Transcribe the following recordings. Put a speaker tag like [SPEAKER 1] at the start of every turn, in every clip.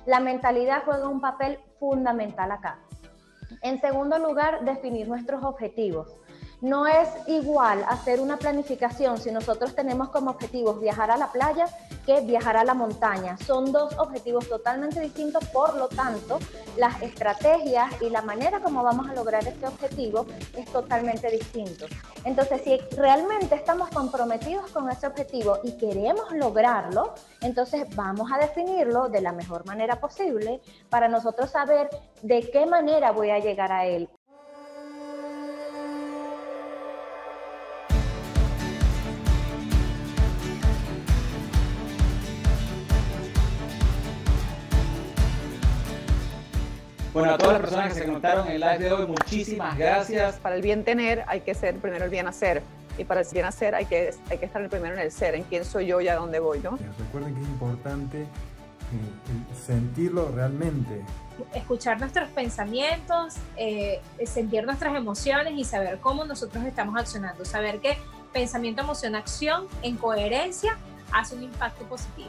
[SPEAKER 1] La mentalidad juega un papel fundamental acá. En segundo lugar, definir nuestros objetivos. No es igual hacer una planificación si nosotros tenemos como objetivos viajar a la playa que viajar a la montaña. Son dos objetivos totalmente distintos, por lo tanto, las estrategias y la manera como vamos a lograr este objetivo es totalmente distinto. Entonces, si realmente estamos comprometidos con ese objetivo y queremos lograrlo, entonces vamos a definirlo de la mejor manera posible para nosotros saber de qué manera voy a llegar a él.
[SPEAKER 2] Bueno, a todas las personas que se conectaron en el live de hoy, muchísimas gracias.
[SPEAKER 3] Para el bien tener hay que ser primero el bien hacer. Y para el bien hacer hay que estar primero en el ser, en quién soy yo y a dónde voy, ¿no?
[SPEAKER 4] Recuerden que es importante sentirlo realmente.
[SPEAKER 5] Escuchar nuestros pensamientos, sentir nuestras emociones y saber cómo nosotros estamos accionando. Saber que pensamiento, emoción, acción en coherencia hace un impacto positivo.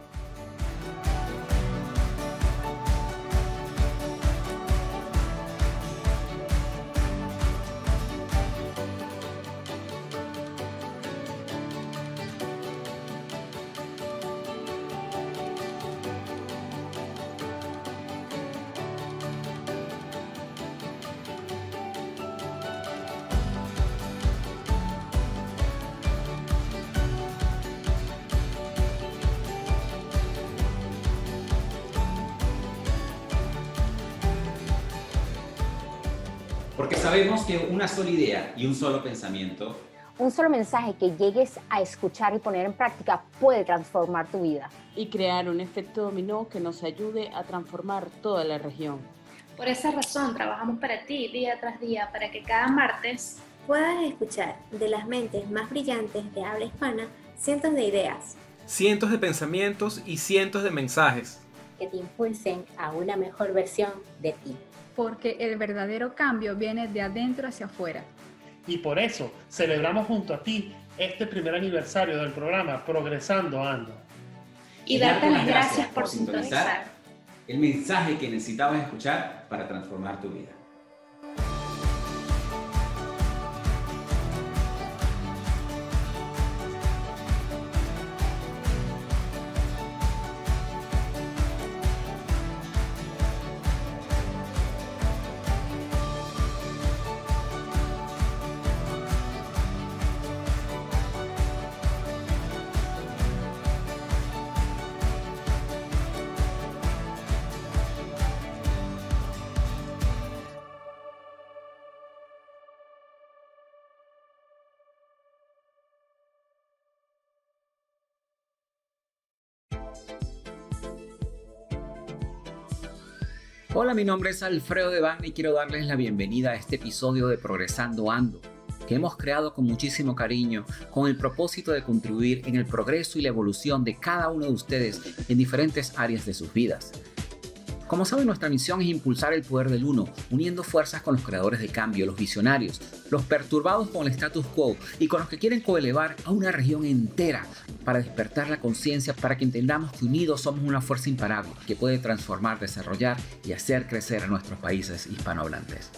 [SPEAKER 2] Porque sabemos que una sola idea y un solo pensamiento,
[SPEAKER 6] un solo mensaje que llegues a escuchar y poner en práctica puede transformar tu vida.
[SPEAKER 7] Y crear un efecto dominó que nos ayude a transformar toda la región.
[SPEAKER 8] Por esa razón trabajamos para ti día tras día para que cada martes
[SPEAKER 9] puedas escuchar de las mentes más brillantes de habla hispana cientos de ideas,
[SPEAKER 10] cientos de pensamientos y cientos de mensajes
[SPEAKER 9] que te impulsen a una mejor versión de ti.
[SPEAKER 11] Porque el verdadero cambio viene de adentro hacia afuera.
[SPEAKER 12] Y por eso celebramos junto a ti este primer aniversario del programa Progresando Ando.
[SPEAKER 8] Y darte las gracias por sintonizar
[SPEAKER 2] el mensaje que necesitabas escuchar para transformar tu vida. Hola, mi nombre es Alfredo Devane y quiero darles la bienvenida a este episodio de Progresando Ando, que hemos creado con muchísimo cariño, con el propósito de contribuir en el progreso y la evolución de cada uno de ustedes en diferentes áreas de sus vidas. Como saben, nuestra misión es impulsar el poder del uno, uniendo fuerzas con los creadores de cambio, los visionarios, los perturbados con el status quo y con los que quieren coelevar a una región entera para despertar la conciencia, para que entendamos que unidos somos una fuerza imparable que puede transformar, desarrollar y hacer crecer a nuestros países hispanohablantes.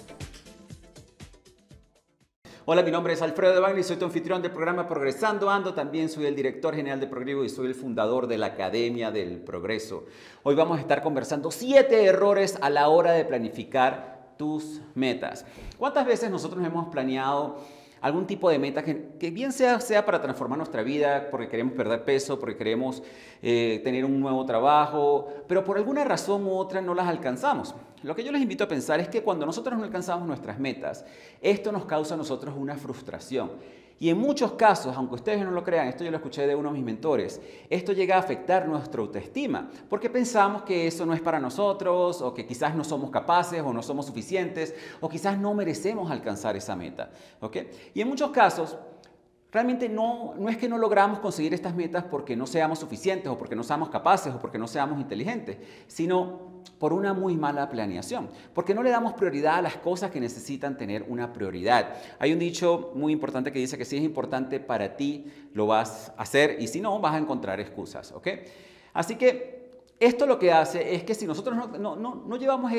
[SPEAKER 2] Hola, mi nombre es Alfredo Devane y soy tu anfitrión del programa Progresando Ando. También soy el director general de Progreso y soy el fundador de la Academia del Progreso. Hoy vamos a estar conversando 7 errores a la hora de planificar tus metas. ¿Cuántas veces nosotros hemos planeado algún tipo de meta que bien sea para transformar nuestra vida, porque queremos perder peso, porque queremos tener un nuevo trabajo, pero por alguna razón u otra no las alcanzamos? Lo que yo les invito a pensar es que cuando nosotros no alcanzamos nuestras metas, esto nos causa a nosotros una frustración. Y en muchos casos, aunque ustedes no lo crean, esto yo lo escuché de uno de mis mentores, esto llega a afectar nuestra autoestima, porque pensamos que eso no es para nosotros, o que quizás no somos capaces, o no somos suficientes, o quizás no merecemos alcanzar esa meta, ¿ok? Y en muchos casos, realmente no es que no logramos conseguir estas metas porque no seamos suficientes, o porque no seamos capaces, o porque no seamos inteligentes, sino por una muy mala planeación, porque no le damos prioridad a las cosas que necesitan tener una prioridad. Hay un dicho muy importante que dice que si es importante para ti, lo vas a hacer, y si no, vas a encontrar excusas, ¿ok? Así que Esto lo que hace es que si nosotros no llevamos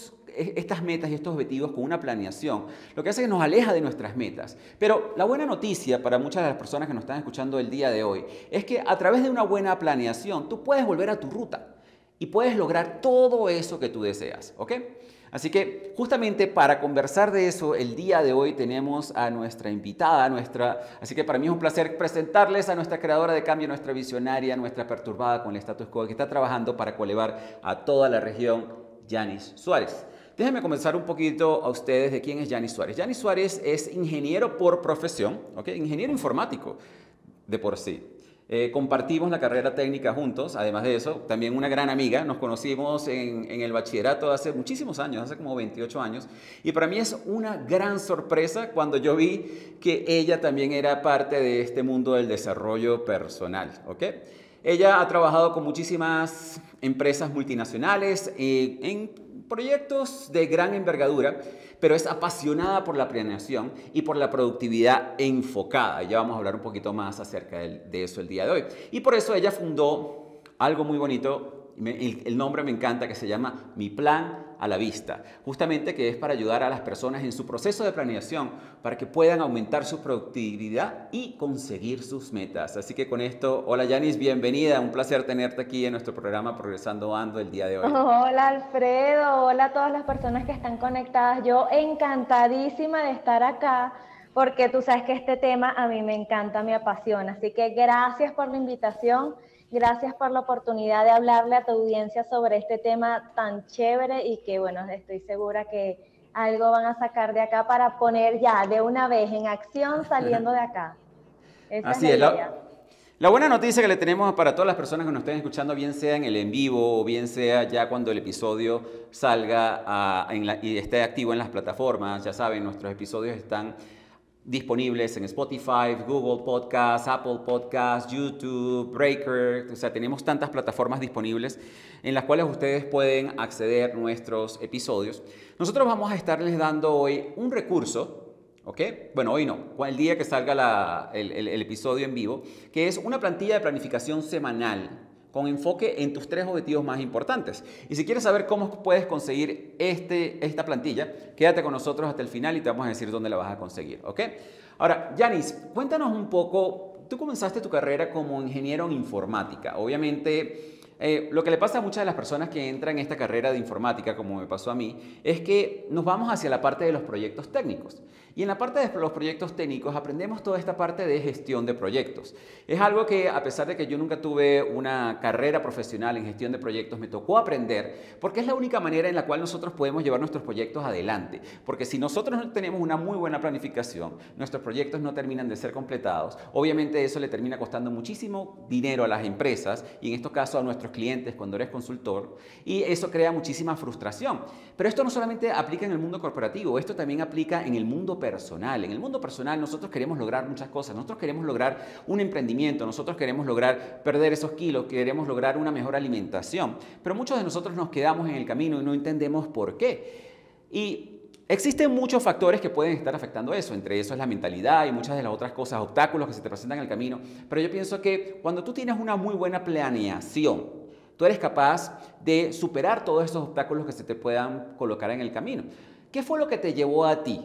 [SPEAKER 2] estas metas y estos objetivos con una planeación, lo que hace es que nos aleja de nuestras metas. Pero la buena noticia para muchas de las personas que nos están escuchando el día de hoy es que a través de una buena planeación tú puedes volver a tu ruta y puedes lograr todo eso que tú deseas, ¿ok? Así que justamente para conversar de eso, el día de hoy tenemos a nuestra invitada, así que para mí es un placer presentarles a nuestra creadora de cambio, nuestra visionaria, nuestra perturbada con el status quo, que está trabajando para coelevar a toda la región, Yanis Suárez. Déjenme comenzar un poquito a ustedes de quién es Yanis Suárez. Yanis Suárez es ingeniero por profesión, ¿ok? Ingeniero informático de por sí. Compartimos la carrera técnica juntos, además de eso, también una gran amiga, nos conocimos en el bachillerato hace muchísimos años, hace como 28 años, y para mí es una gran sorpresa cuando yo vi que ella también era parte de este mundo del desarrollo personal, ¿ok? Ella ha trabajado con muchísimas empresas multinacionales en proyectos de gran envergadura, pero es apasionada por la planeación y por la productividad enfocada. Ya vamos a hablar un poquito más acerca de eso el día de hoy. Y por eso ella fundó algo muy bonito, el nombre me encanta, que se llama Mi Plan a la Vista, justamente que es para ayudar a las personas en su proceso de planeación para que puedan aumentar su productividad y conseguir sus metas. Así que con esto, hola Yanis, bienvenida, un placer tenerte aquí en nuestro programa Progresando Ando el día de hoy.
[SPEAKER 1] Hola Alfredo, hola a todas las personas que están conectadas, yo encantadísima de estar acá porque tú sabes que este tema a mí me encanta, me apasiona, así que gracias por la invitación. Gracias por la oportunidad de hablarle a tu audiencia sobre este tema tan chévere y que, bueno, estoy segura que algo van a sacar de acá para poner ya de una vez en acción saliendo de acá. Esa
[SPEAKER 2] Así
[SPEAKER 1] es la idea.
[SPEAKER 2] La buena noticia que le tenemos para todas las personas que nos estén escuchando, bien sea en el en vivo o bien sea ya cuando el episodio salga y esté activo en las plataformas, ya saben, nuestros episodios están disponibles en Spotify, Google Podcasts, Apple Podcasts, YouTube, Breaker, o sea, tenemos tantas plataformas disponibles en las cuales ustedes pueden acceder a nuestros episodios. Nosotros vamos a estarles dando hoy un recurso, ¿ok? Bueno, hoy no, el día que salga el episodio en vivo, que es una plantilla de planificación semanal con enfoque en tus 3 objetivos más importantes. Y si quieres saber cómo puedes conseguir esta plantilla, quédate con nosotros hasta el final y te vamos a decir dónde la vas a conseguir, ¿ok? Ahora, Yanis, cuéntanos un poco, tú comenzaste tu carrera como ingeniero en informática. Obviamente, lo que le pasa a muchas de las personas que entran en esta carrera de informática, como me pasó a mí, es que nos vamos hacia la parte de los proyectos técnicos. Y en la parte de los proyectos técnicos aprendemos toda esta parte de gestión de proyectos. Es algo que, a pesar de que yo nunca tuve una carrera profesional en gestión de proyectos, me tocó aprender porque es la única manera en la cual nosotros podemos llevar nuestros proyectos adelante. Porque si nosotros no tenemos una muy buena planificación, nuestros proyectos no terminan de ser completados. Obviamente eso le termina costando muchísimo dinero a las empresas y en estos casos a nuestros clientes cuando eres consultor, y eso crea muchísima frustración. Pero esto no solamente aplica en el mundo corporativo, esto también aplica en el mundo personal. En el mundo personal nosotros queremos lograr muchas cosas, nosotros queremos lograr un emprendimiento, nosotros queremos lograr perder esos kilos, queremos lograr una mejor alimentación, pero muchos de nosotros nos quedamos en el camino y no entendemos por qué. Y existen muchos factores que pueden estar afectando eso, entre eso es la mentalidad y muchas de las otras cosas, obstáculos que se te presentan en el camino, pero yo pienso que cuando tú tienes una muy buena planeación, tú eres capaz de superar todos esos obstáculos que se te puedan colocar en el camino. ¿Qué fue lo que te llevó a ti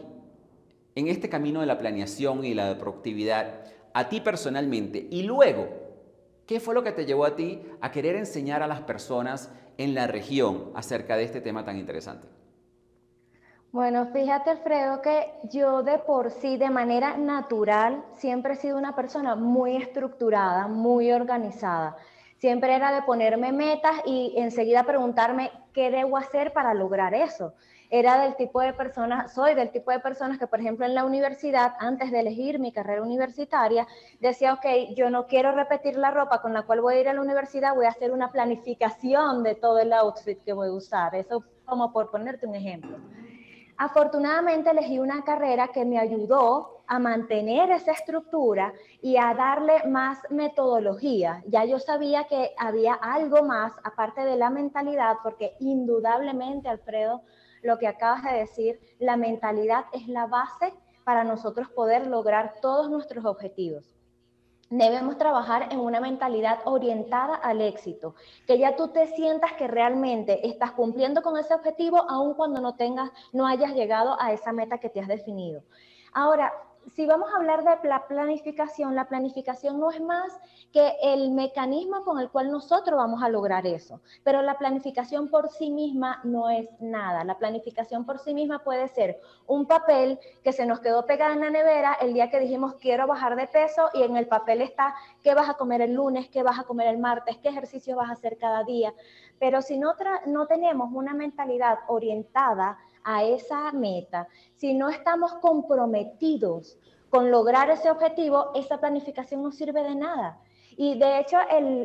[SPEAKER 2] en este camino de la planeación y la productividad, a ti personalmente? Y luego, ¿qué fue lo que te llevó a ti a querer enseñar a las personas en la región acerca de este tema tan interesante?
[SPEAKER 1] Bueno, fíjate Alfredo que yo de por sí, de manera natural, siempre he sido una persona muy estructurada, muy organizada. Siempre era de ponerme metas y enseguida preguntarme qué debo hacer para lograr eso. Era del tipo de personas, soy del tipo de personas que, por ejemplo, en la universidad, antes de elegir mi carrera universitaria, decía, ok, yo no quiero repetir la ropa con la cual voy a ir a la universidad, voy a hacer una planificación de todo el outfit que voy a usar. Eso como por ponerte un ejemplo. Afortunadamente elegí una carrera que me ayudó a mantener esa estructura y a darle más metodología. Ya yo sabía que había algo más aparte de la mentalidad, porque indudablemente, Alfredo, lo que acabas de decir, la mentalidad es la base para nosotros poder lograr todos nuestros objetivos. Debemos trabajar en una mentalidad orientada al éxito, que ya tú te sientas que realmente estás cumpliendo con ese objetivo, aun cuando no hayas llegado a esa meta que te has definido. Ahora, si vamos a hablar de la planificación no es más que el mecanismo con el cual nosotros vamos a lograr eso. Pero la planificación por sí misma no es nada. La planificación por sí misma puede ser un papel que se nos quedó pegado en la nevera el día que dijimos quiero bajar de peso, y en el papel está qué vas a comer el lunes, qué vas a comer el martes, qué ejercicio vas a hacer cada día. Pero si no tenemos una mentalidad orientada a esa meta, si no estamos comprometidos con lograr ese objetivo, esa planificación no sirve de nada. Y de hecho,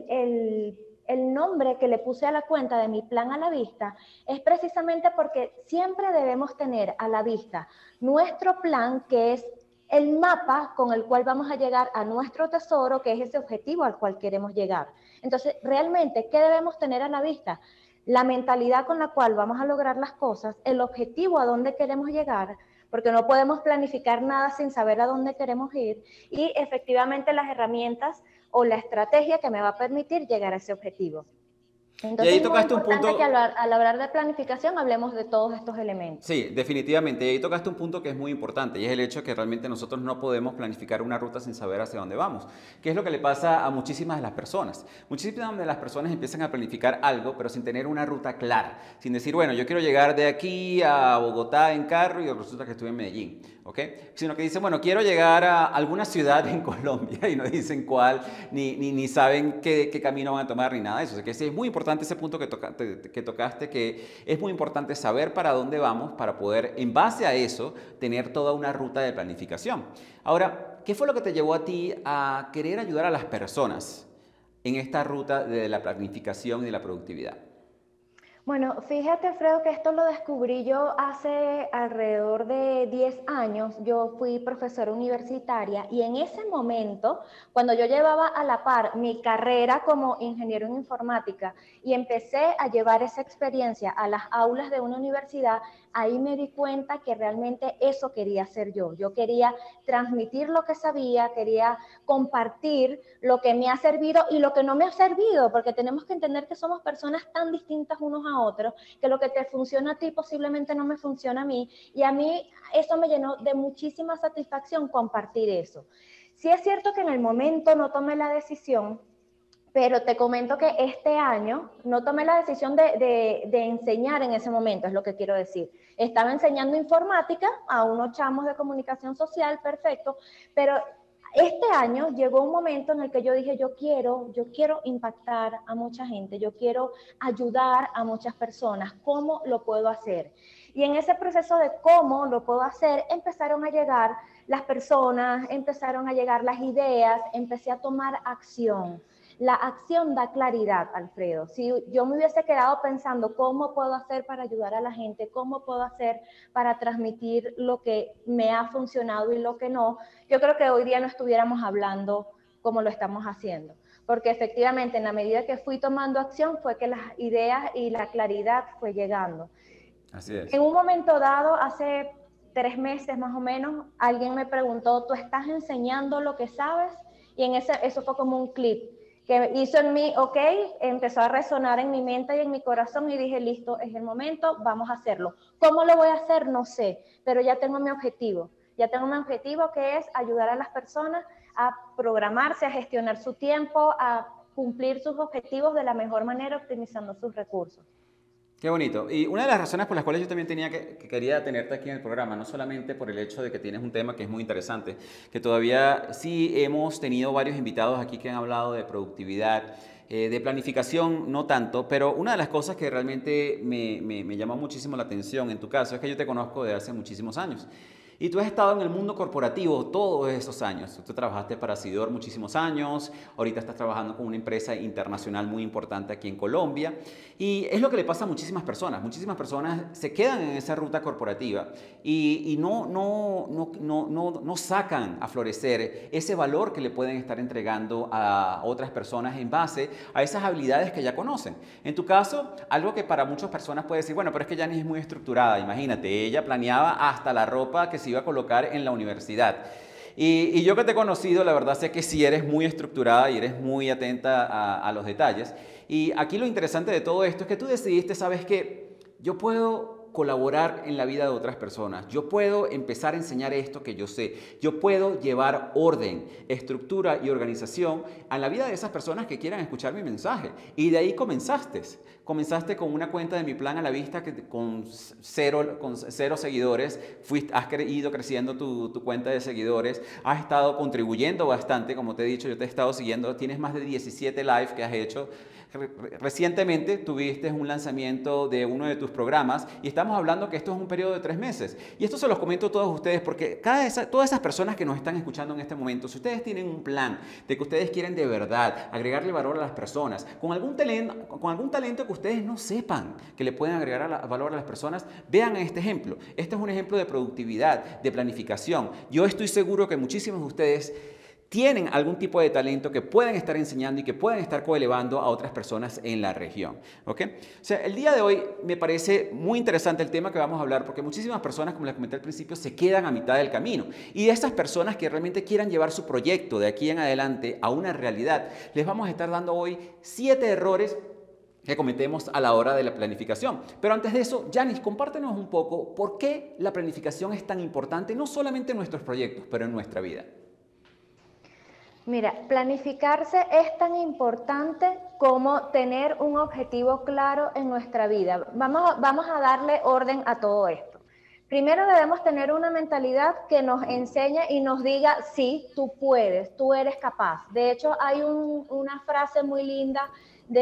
[SPEAKER 1] el nombre que le puse a la cuenta de mi plan a la vista es precisamente porque siempre debemos tener a la vista nuestro plan, que es el mapa con el cual vamos a llegar a nuestro tesoro, que es ese objetivo al cual queremos llegar. Entonces, realmente, ¿qué debemos tener a la vista? La mentalidad con la cual vamos a lograr las cosas, el objetivo a dónde queremos llegar, porque no podemos planificar nada sin saber a dónde queremos ir, y efectivamente las herramientas o la estrategia que me va a permitir llegar a ese objetivo. Entonces,
[SPEAKER 2] y ahí tocaste un punto
[SPEAKER 1] que al hablar de planificación hablemos de todos estos elementos.
[SPEAKER 2] Sí, definitivamente. Y ahí tocaste un punto que es muy importante, y es el hecho que realmente nosotros no podemos planificar una ruta sin saber hacia dónde vamos. ¿Qué es lo que le pasa a muchísimas de las personas? Muchísimas de las personas empiezan a planificar algo, pero sin tener una ruta clara. Sin decir, bueno, yo quiero llegar de aquí a Bogotá en carro y resulta que estoy en Medellín, ¿ok? Sino que dicen, bueno, quiero llegar a alguna ciudad en Colombia y no dicen cuál, ni saben qué camino van a tomar, ni nada de eso. O sea que sí, es muy importante ese punto que tocaste, que es muy importante saber para dónde vamos para poder, en base a eso, tener toda una ruta de planificación. Ahora, ¿qué fue lo que te llevó a ti a querer ayudar a las personas en esta ruta de la planificación y de la productividad?
[SPEAKER 1] Bueno, fíjate, Alfredo, que esto lo descubrí yo hace alrededor de 10 años. Yo fui profesora universitaria y en ese momento, cuando yo llevaba a la par mi carrera como ingeniero en informática y empecé a llevar esa experiencia a las aulas de una universidad, ahí me di cuenta que realmente eso quería hacer yo. Yo quería transmitir lo que sabía, quería compartir lo que me ha servido y lo que no me ha servido, porque tenemos que entender que somos personas tan distintas unos a otros, que lo que te funciona a ti posiblemente no me funciona a mí, y a mí eso me llenó de muchísima satisfacción compartir eso. Sí es cierto que en el momento no tomé la decisión, pero te comento que este año no tomé la decisión de enseñar en ese momento, es lo que quiero decir. Estaba enseñando informática a unos chamos de comunicación social, perfecto, pero este año llegó un momento en el que yo dije, yo quiero impactar a mucha gente, yo quiero ayudar a muchas personas, ¿cómo lo puedo hacer? Y en ese proceso de cómo lo puedo hacer, empezaron a llegar las personas, empezaron a llegar las ideas, empecé a tomar acción. La acción da claridad, Alfredo. Si yo me hubiese quedado pensando cómo puedo hacer para ayudar a la gente, cómo puedo hacer para transmitir lo que me ha funcionado y lo que no, yo creo que hoy día no estuviéramos hablando como lo estamos haciendo. Porque efectivamente, en la medida que fui tomando acción, fue que las ideas y la claridad fue llegando.
[SPEAKER 2] Así es.
[SPEAKER 1] En un momento dado, hace 3 meses más o menos, alguien me preguntó, ¿tú estás enseñando lo que sabes? Y eso fue como un clip que hizo en mí, ok, empezó a resonar en mi mente y en mi corazón y dije, listo, es el momento, vamos a hacerlo. ¿Cómo lo voy a hacer? No sé, pero ya tengo mi objetivo. Ya tengo mi objetivo, que es ayudar a las personas a programarse, a gestionar su tiempo, a cumplir sus objetivos de la mejor manera, optimizando sus recursos.
[SPEAKER 2] Qué bonito. Y una de las razones por las cuales yo también quería tenerte aquí en el programa, no solamente por el hecho de que tienes un tema que es muy interesante, que todavía sí hemos tenido varios invitados aquí que han hablado de productividad, de planificación no tanto, pero una de las cosas que realmente me llamó muchísimo la atención en tu caso es que yo te conozco desde hace muchísimos años. Y tú has estado en el mundo corporativo todos esos años. Tú trabajaste para Sidor muchísimos años, ahorita estás trabajando con una empresa internacional muy importante aquí en Colombia. Y es lo que le pasa a muchísimas personas. Muchísimas personas se quedan en esa ruta corporativa y no sacan a florecer ese valor que le pueden estar entregando a otras personas en base a esas habilidades que ya conocen. En tu caso, algo que para muchas personas puede decir, bueno, pero es que Yanis es muy estructurada. Imagínate, ella planeaba hasta la ropa que se iba a colocar en la universidad. Y yo que te he conocido, la verdad sé que sí eres muy estructurada y eres muy atenta a los detalles. Y aquí lo interesante de todo esto es que tú decidiste, ¿sabes qué? Yo puedo colaborar en la vida de otras personas. Yo puedo empezar a enseñar esto que yo sé. Yo puedo llevar orden, estructura y organización a la vida de esas personas que quieran escuchar mi mensaje. Y de ahí comenzaste. Comenzaste con una cuenta de Mi Plan a la Vista que con cero seguidores. Has ido creciendo tu cuenta de seguidores. Has estado contribuyendo bastante, como te he dicho, yo te he estado siguiendo. Tienes más de 17 live que has hecho. Recientemente tuviste un lanzamiento de uno de tus programas y estamos hablando que esto es un periodo de 3 meses. Y esto se los comento a todos ustedes porque todas esas personas que nos están escuchando en este momento, si ustedes tienen un plan de que ustedes quieren de verdad agregarle valor a las personas, con algún talento que ustedes no sepan que le pueden agregar valor a las personas, vean este ejemplo. Este es un ejemplo de productividad, de planificación. Yo estoy seguro que muchísimos de ustedes tienen algún tipo de talento que pueden estar enseñando y que pueden estar coelevando a otras personas en la región. ¿Ok? O sea, el día de hoy me parece muy interesante el tema que vamos a hablar porque muchísimas personas, como les comenté al principio, se quedan a mitad del camino. Y de esas personas que realmente quieran llevar su proyecto de aquí en adelante a una realidad, les vamos a estar dando hoy 7 errores que cometemos a la hora de la planificación. Pero antes de eso, Yanis, compártenos un poco por qué la planificación es tan importante, no solamente en nuestros proyectos, pero en nuestra vida.
[SPEAKER 1] Mira, planificarse es tan importante como tener un objetivo claro en nuestra vida. Vamos a darle orden a todo esto. Primero debemos tener una mentalidad que nos enseñe y nos diga, sí, tú puedes, tú eres capaz. De hecho, hay una frase muy linda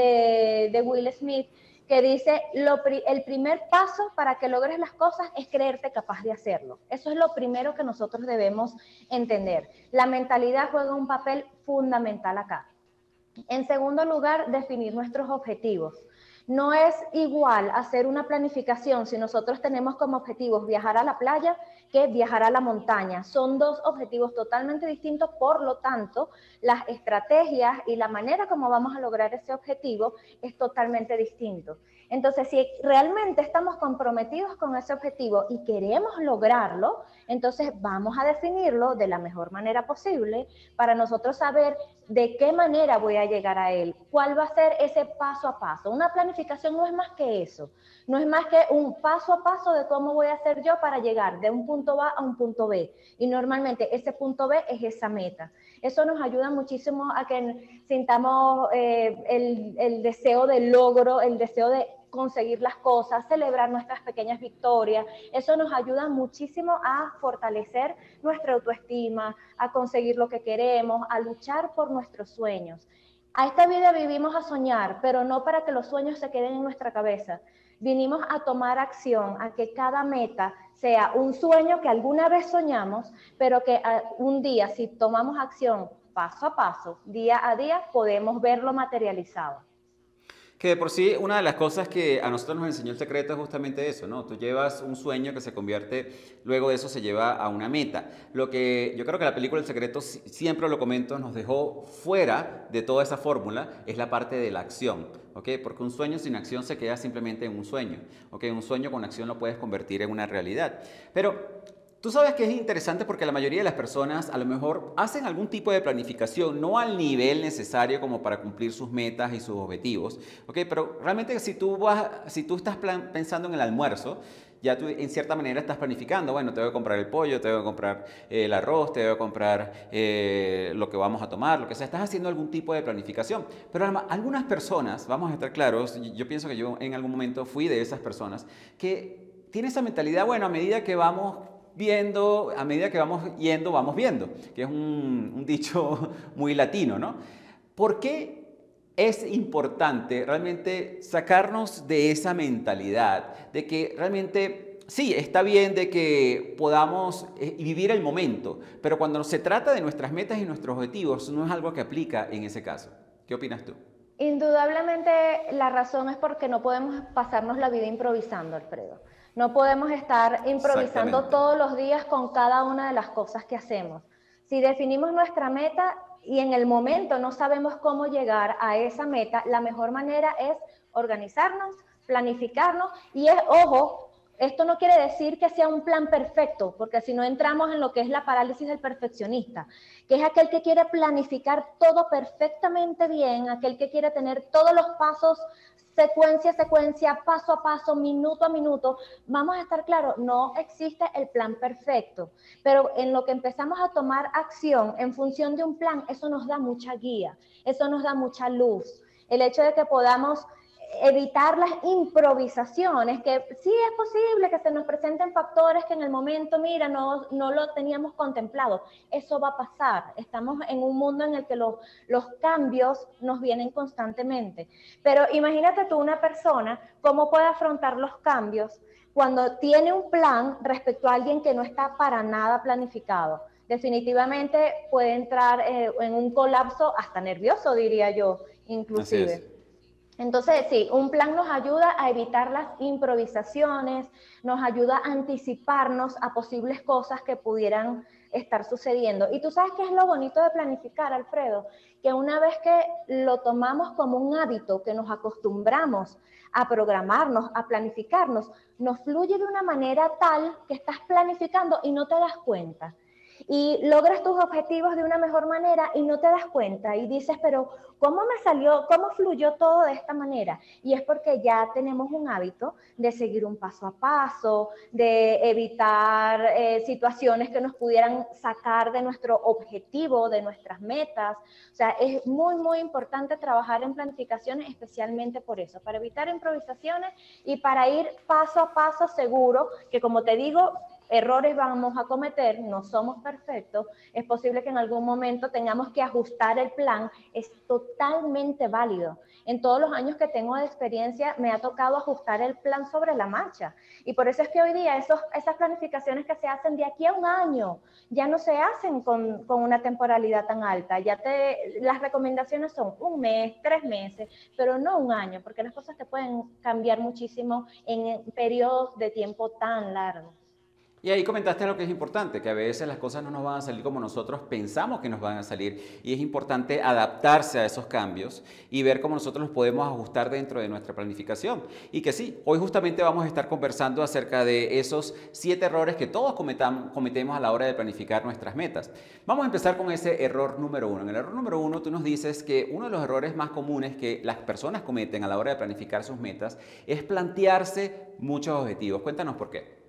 [SPEAKER 1] de Will Smith que dice, el primer paso para que logres las cosas es creerte capaz de hacerlo. Eso es lo primero que nosotros debemos entender. La mentalidad juega un papel fundamental acá. En segundo lugar, definir nuestros objetivos. No es igual hacer una planificación si nosotros tenemos como objetivos viajar a la playa que viajar a la montaña. Son dos objetivos totalmente distintos, por lo tanto, las estrategias y la manera como vamos a lograr ese objetivo es totalmente distinto. Entonces, si realmente estamos comprometidos con ese objetivo y queremos lograrlo, entonces vamos a definirlo de la mejor manera posible para nosotros saber de qué manera voy a llegar a él, cuál va a ser ese paso a paso. Una planificación no es más que eso, no es más que un paso a paso de cómo voy a hacer yo para llegar de un punto A a un punto B. Y normalmente ese punto B es esa meta. Eso nos ayuda muchísimo a que sintamos el deseo de logro, el deseo de conseguir las cosas, celebrar nuestras pequeñas victorias. Eso nos ayuda muchísimo a fortalecer nuestra autoestima, a conseguir lo que queremos, a luchar por nuestros sueños. A esta vida vivimos a soñar, pero no para que los sueños se queden en nuestra cabeza. Vinimos a tomar acción, a que cada meta sea un sueño que alguna vez soñamos, pero que un día, si tomamos acción paso a paso, día a día, podemos verlo materializado.
[SPEAKER 2] Que de por sí, una de las cosas que a nosotros nos enseñó El Secreto es justamente eso, ¿no? Tú llevas un sueño que se convierte, luego de eso se lleva a una meta. Lo que yo creo que la película El Secreto, siempre lo comento, nos dejó fuera de toda esa fórmula, es la parte de la acción, ¿ok? Porque un sueño sin acción se queda simplemente en un sueño, ¿ok? Un sueño con acción lo puedes convertir en una realidad. Pero tú sabes que es interesante porque la mayoría de las personas a lo mejor hacen algún tipo de planificación, no al nivel necesario como para cumplir sus metas y sus objetivos, ¿ok? Pero realmente si tú estás pensando en el almuerzo, ya tú en cierta manera estás planificando, bueno, te voy a comprar el pollo, te voy a comprar el arroz, te voy a comprar lo que vamos a tomar, lo que sea, estás haciendo algún tipo de planificación. Pero algunas personas, vamos a estar claros, yo pienso que yo en algún momento fui de esas personas que tienen esa mentalidad, bueno, a medida que vamos viendo, a medida que vamos yendo, vamos viendo, que es un dicho muy latino, ¿no? ¿Por qué es importante realmente sacarnos de esa mentalidad de que realmente sí, está bien de que podamos vivir el momento, pero cuando se trata de nuestras metas y nuestros objetivos no es algo que aplica en ese caso? ¿Qué opinas tú?
[SPEAKER 1] Indudablemente la razón es porque no podemos pasarnos la vida improvisando, Alfredo. No podemos estar improvisando todos los días con cada una de las cosas que hacemos. Si definimos nuestra meta y en el momento no sabemos cómo llegar a esa meta, la mejor manera es organizarnos, planificarnos y ojo, Esto no quiere decir que sea un plan perfecto, porque si no entramos en lo que es la parálisis del perfeccionista, que es aquel que quiere planificar todo perfectamente bien, aquel que quiere tener todos los pasos, secuencia a secuencia, paso a paso, minuto a minuto. Vamos a estar claros, no existe el plan perfecto, pero en lo que empezamos a tomar acción en función de un plan, eso nos da mucha guía, eso nos da mucha luz. El hecho de que podamos evitar las improvisaciones, que sí es posible que se nos presenten factores que en el momento, mira, no lo teníamos contemplado. Eso va a pasar. Estamos en un mundo en el que los cambios nos vienen constantemente. Pero imagínate tú una persona, cómo puede afrontar los cambios cuando tiene un plan respecto a alguien que no está para nada planificado. Definitivamente puede entrar en un colapso hasta nervioso, diría yo, inclusive. Entonces, sí, un plan nos ayuda a evitar las improvisaciones, nos ayuda a anticiparnos a posibles cosas que pudieran estar sucediendo. Y tú sabes qué es lo bonito de planificar, Alfredo, que una vez que lo tomamos como un hábito, que nos acostumbramos a programarnos, a planificarnos, nos fluye de una manera tal que estás planificando y no te das cuenta. Y logras tus objetivos de una mejor manera y no te das cuenta y dices, pero ¿cómo me salió, cómo fluyó todo de esta manera? Y es porque ya tenemos un hábito de seguir un paso a paso, de evitar situaciones que nos pudieran sacar de nuestro objetivo, de nuestras metas. O sea, es muy, muy importante trabajar en planificaciones, especialmente por eso, para evitar improvisaciones y para ir paso a paso seguro, que como te digo, errores vamos a cometer, no somos perfectos, es posible que en algún momento tengamos que ajustar el plan, es totalmente válido. En todos los años que tengo de experiencia me ha tocado ajustar el plan sobre la marcha y por eso es que hoy día esas planificaciones que se hacen de aquí a un año ya no se hacen con una temporalidad tan alta, las recomendaciones son 1 mes, 3 meses, pero no 1 año, porque las cosas te pueden cambiar muchísimo en periodos de tiempo tan largos.
[SPEAKER 2] Y ahí comentaste lo que es importante, que a veces las cosas no nos van a salir como nosotros pensamos que nos van a salir y es importante adaptarse a esos cambios y ver cómo nosotros los podemos ajustar dentro de nuestra planificación. Y que sí, hoy justamente vamos a estar conversando acerca de esos 7 errores que todos cometemos a la hora de planificar nuestras metas. Vamos a empezar con ese error número 1. En el error número 1 tú nos dices que uno de los errores más comunes que las personas cometen a la hora de planificar sus metas es plantearse muchos objetivos. Cuéntanos por qué.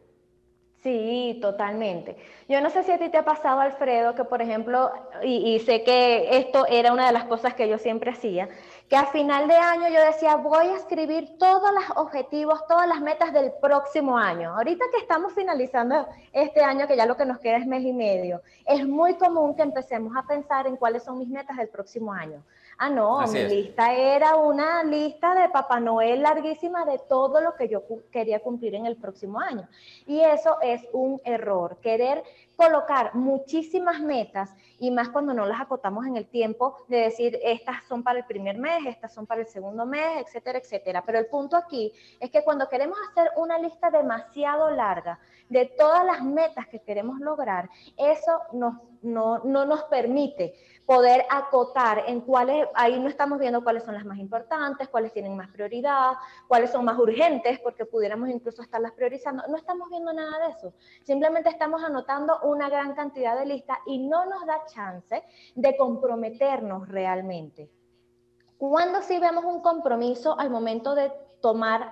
[SPEAKER 1] Sí, totalmente. Yo no sé si a ti te ha pasado, Alfredo, que por ejemplo, y sé que esto era una de las cosas que yo siempre hacía, que a final de año yo decía, voy a escribir todos los objetivos, todas las metas del próximo año. Ahorita que estamos finalizando este año, que ya lo que nos queda es mes y medio, es muy común que empecemos a pensar en cuáles son mis metas del próximo año. Ah, no, mi lista era una lista de Papá Noel larguísima de todo lo que yo quería cumplir en el próximo año. Y eso es un error, querer colocar muchísimas metas y más cuando no las acotamos en el tiempo de decir estas son para el primer mes, estas son para el segundo mes, etcétera, etcétera. Pero el punto aquí es que cuando queremos hacer una lista demasiado larga de todas las metas que queremos lograr, eso no nos permite poder acotar en cuáles, ahí no estamos viendo cuáles son las más importantes, cuáles tienen más prioridad, cuáles son más urgentes, porque pudiéramos incluso estarlas priorizando. No estamos viendo nada de eso. Simplemente estamos anotando una gran cantidad de listas y no nos da chance de comprometernos realmente. ¿Cuándo sí vemos un compromiso al momento de tomar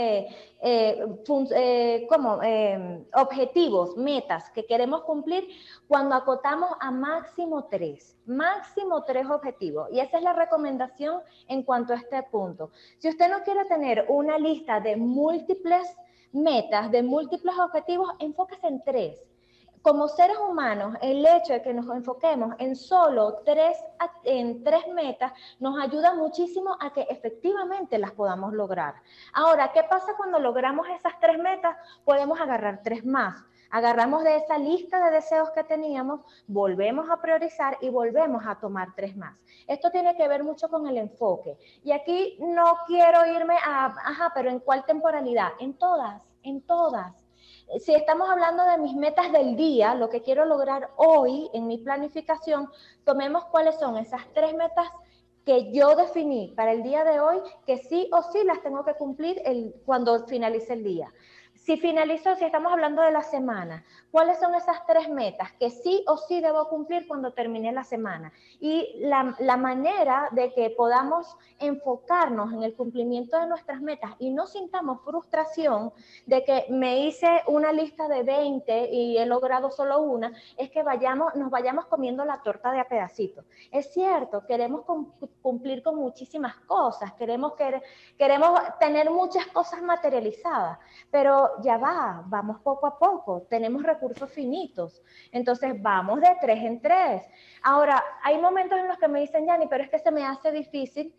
[SPEAKER 1] objetivos, metas que queremos cumplir? Cuando acotamos a máximo 3 objetivos. Y esa es la recomendación en cuanto a este punto. Si usted no quiere tener una lista de múltiples metas, de múltiples objetivos, enfóquese en 3. Como seres humanos, el hecho de que nos enfoquemos en solo 3 metas nos ayuda muchísimo a que efectivamente las podamos lograr. Ahora, ¿qué pasa cuando logramos esas 3 metas? Podemos agarrar 3 más. Agarramos de esa lista de deseos que teníamos, volvemos a priorizar y volvemos a tomar 3 más. Esto tiene que ver mucho con el enfoque. Y aquí no quiero irme pero ¿en cuál temporalidad? En todas. Si estamos hablando de mis metas del día, lo que quiero lograr hoy en mi planificación, tomemos cuáles son esas 3 metas que yo definí para el día de hoy, que sí o sí las tengo que cumplir cuando finalice el día. Si finalizo, si estamos hablando de la semana, ¿cuáles son esas 3 metas que sí o sí debo cumplir cuando termine la semana? Y la manera de que podamos enfocarnos en el cumplimiento de nuestras metas y no sintamos frustración de que me hice una lista de 20 y he logrado solo una, es que nos vayamos comiendo la torta de a pedacitos. Es cierto, queremos cumplir con muchísimas cosas, queremos tener muchas cosas materializadas, pero ya vamos poco a poco, tenemos recursos finitos, entonces vamos de 3 en 3. Ahora, hay momentos en los que me dicen, Yani, pero es que se me hace difícil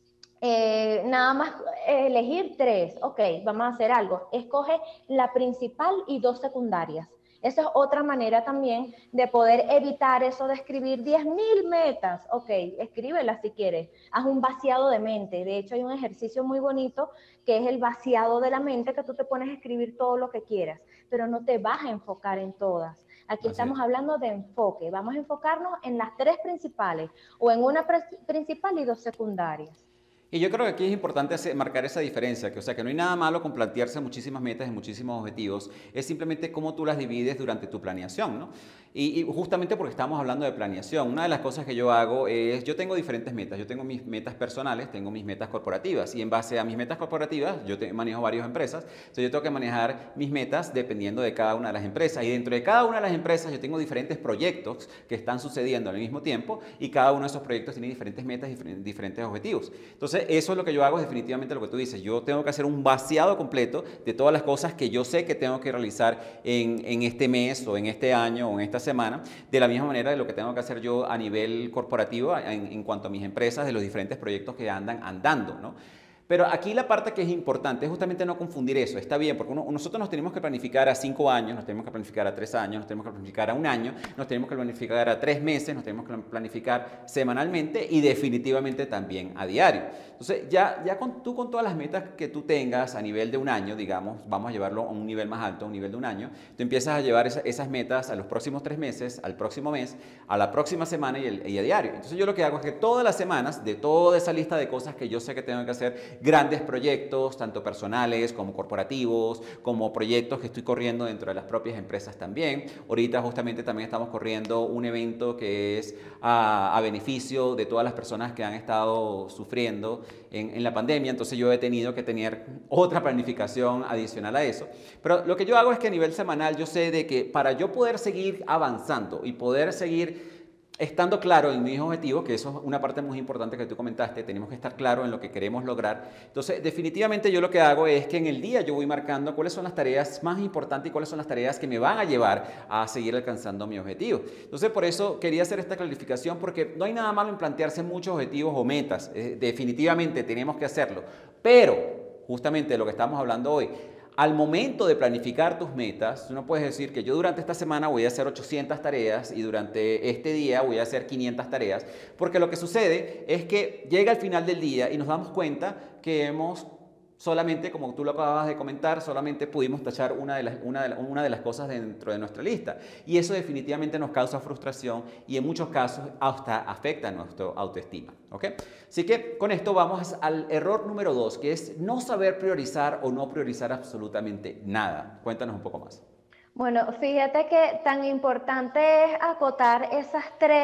[SPEAKER 1] nada más elegir 3. Ok, vamos a hacer algo, escoge la principal y 2 secundarias. Esa es otra manera también de poder evitar eso de escribir 10.000 metas. Ok, escríbelas si quieres. Haz un vaciado de mente. De hecho, hay un ejercicio muy bonito que es el vaciado de la mente, que tú te pones a escribir todo lo que quieras, pero no te vas a enfocar en todas. Aquí estamos hablando de enfoque. Vamos a enfocarnos en las 3 principales o en una principal y 2 secundarias.
[SPEAKER 2] Y yo creo que aquí es importante marcar esa diferencia, que, o sea, que no hay nada malo con plantearse muchísimas metas y muchísimos objetivos, es simplemente cómo tú las divides durante tu planeación, ¿no? Y justamente porque estamos hablando de planeación, una de las cosas que yo hago es, yo tengo diferentes metas, yo tengo mis metas personales, tengo mis metas corporativas, y en base a mis metas corporativas, yo manejo varias empresas, entonces yo tengo que manejar mis metas dependiendo de cada una de las empresas, y dentro de cada una de las empresas yo tengo diferentes proyectos que están sucediendo al mismo tiempo, y cada uno de esos proyectos tiene diferentes metas y diferentes objetivos. Entonces, eso es lo que yo hago, es definitivamente lo que tú dices. Yo tengo que hacer un vaciado completo de todas las cosas que yo sé que tengo que realizar en este mes o en este año o en esta semana, de la misma manera de lo que tengo que hacer yo a nivel corporativo en cuanto a mis empresas, de los diferentes proyectos que andan andando, ¿no? Pero aquí la parte que es importante es justamente no confundir eso. Está bien, porque nosotros nos tenemos que planificar a 5 años, nos tenemos que planificar a 3 años, nos tenemos que planificar a 1 año, nos tenemos que planificar a 3 meses, nos tenemos que planificar semanalmente y definitivamente también a diario. Entonces, tú con todas las metas que tú tengas a nivel de 1 año, digamos, vamos a llevarlo a un nivel más alto, a un nivel de 1 año, tú empiezas a llevar esas metas a los próximos 3 meses, al próximo mes, a la próxima semana y a diario. Entonces, yo lo que hago es que todas las semanas, de toda esa lista de cosas que yo sé que tengo que hacer, grandes proyectos, tanto personales como corporativos, como proyectos que estoy corriendo dentro de las propias empresas también. Ahorita justamente también estamos corriendo un evento que es a beneficio de todas las personas que han estado sufriendo en la pandemia, entonces yo he tenido que tener otra planificación adicional a eso. Pero lo que yo hago es que a nivel semanal yo sé de que para yo poder seguir avanzando y poder seguir estando claro en mis objetivos, que eso es una parte muy importante que tú comentaste, tenemos que estar claro en lo que queremos lograr. Entonces, definitivamente yo lo que hago es que en el día yo voy marcando cuáles son las tareas más importantes y cuáles son las tareas que me van a llevar a seguir alcanzando mi objetivo. Entonces, por eso quería hacer esta clarificación, porque no hay nada malo en plantearse muchos objetivos o metas. Definitivamente tenemos que hacerlo. Pero, justamente de lo que estamos hablando hoy, al momento de planificar tus metas, tú no puedes decir que yo durante esta semana voy a hacer 800 tareas y durante este día voy a hacer 500 tareas, porque lo que sucede es que llega al final del día y nos damos cuenta que hemos solamente, como tú lo acabas de comentar, solamente pudimos tachar una de las cosas dentro de nuestra lista. Y eso definitivamente nos causa frustración y en muchos casos hasta afecta a nuestra autoestima. ¿Okay? Así que con esto vamos al error número 2, que es no saber priorizar o no priorizar absolutamente nada. Cuéntanos un poco más.
[SPEAKER 1] Bueno, fíjate que tan importante es acotar esas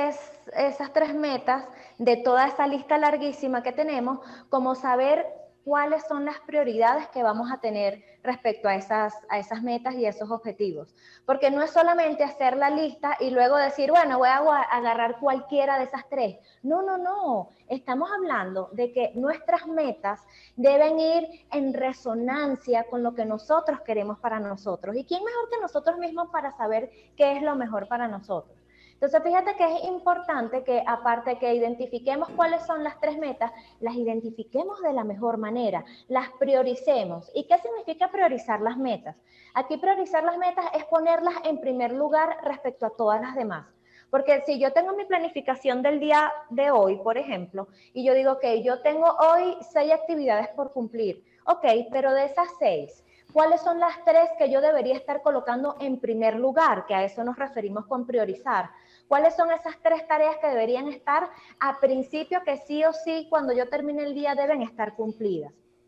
[SPEAKER 1] tres metas de toda esa lista larguísima que tenemos, como saber cuáles son las prioridades que vamos a tener respecto a esas metas y esos objetivos. Porque no es solamente hacer la lista y luego decir, bueno, voy a agarrar cualquiera de esas 3. No, no, no. Estamos hablando de que nuestras metas deben ir en resonancia con lo que nosotros queremos para nosotros. ¿Y quién mejor que nosotros mismos para saber qué es lo mejor para nosotros? Entonces, fíjate que es importante que, aparte que identifiquemos cuáles son las 3 metas, las identifiquemos de la mejor manera, las prioricemos. ¿Y qué significa priorizar las metas? Aquí priorizar las metas es ponerlas en primer lugar respecto a todas las demás. Porque si yo tengo mi planificación del día de hoy, por ejemplo, y yo digo, ok, yo tengo hoy 6 actividades por cumplir. Ok, pero de esas 6, ¿cuáles son las 3 que yo debería estar colocando en primer lugar? Que a eso nos referimos con priorizar. ¿Cuáles son esas 3 tareas que deberían estar a principio, que sí o sí, cuando yo termine el día, deben estar cumplidas?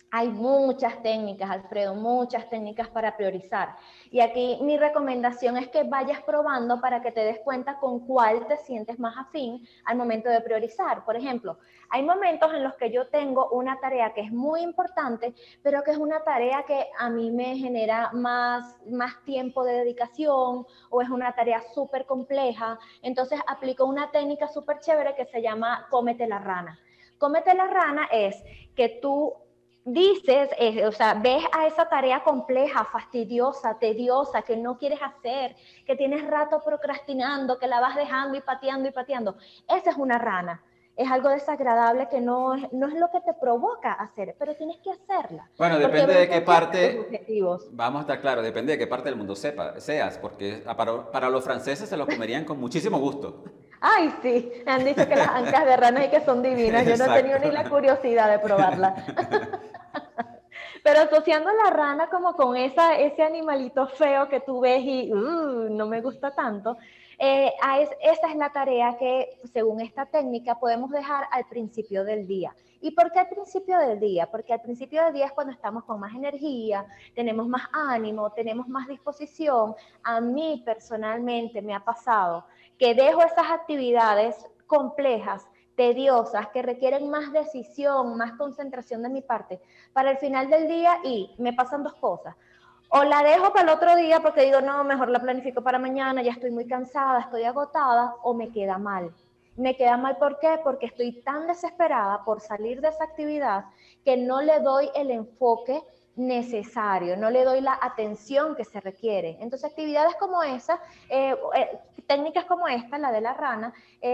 [SPEAKER 1] Hay muchas técnicas, Alfredo, muchas técnicas para priorizar. Y aquí mi recomendación es que vayas probando para que te des cuenta con cuál te sientes más afín al momento de priorizar. Por ejemplo, hay momentos en los que yo tengo una tarea que es muy importante, pero que es una tarea que a mí me genera más tiempo de dedicación, o es una tarea súper compleja. Entonces aplico una técnica súper chévere que se llama cómete la rana. Cómete la rana es que tú dices, o sea, ves a esa tarea compleja, fastidiosa, tediosa, que no quieres hacer, que tienes rato procrastinando, que la vas dejando y pateando y pateando. Esa es una rana. Es algo desagradable que no es lo que te provoca hacer, pero tienes que hacerla.
[SPEAKER 2] Bueno, depende de qué parte, vamos a estar claros, depende de qué parte del mundo seas, porque para los franceses se los comerían con muchísimo gusto.
[SPEAKER 1] Ay, sí, me han dicho que las ancas de rana y que son divinas. Yo no he tenido ni la curiosidad de probarlas. Pero asociando la rana como con ese animalito feo que tú ves y no me gusta tanto, esa es la tarea que, según esta técnica, podemos dejar al principio del día. ¿Y por qué al principio del día? Porque al principio del día es cuando estamos con más energía, tenemos más ánimo, tenemos más disposición. A mí personalmente me ha pasado que dejo esas actividades complejas, tediosas, que requieren más decisión, más concentración de mi parte, para el final del día, y me pasan dos cosas. O la dejo para el otro día porque digo, no, mejor la planifico para mañana, ya estoy muy cansada, estoy agotada, o me queda mal. Me queda mal, ¿por qué? Porque estoy tan desesperada por salir de esa actividad que no le doy el enfoque necesario, no le doy la atención que se requiere. Entonces, actividades como esa, técnicas como esta, la de la rana,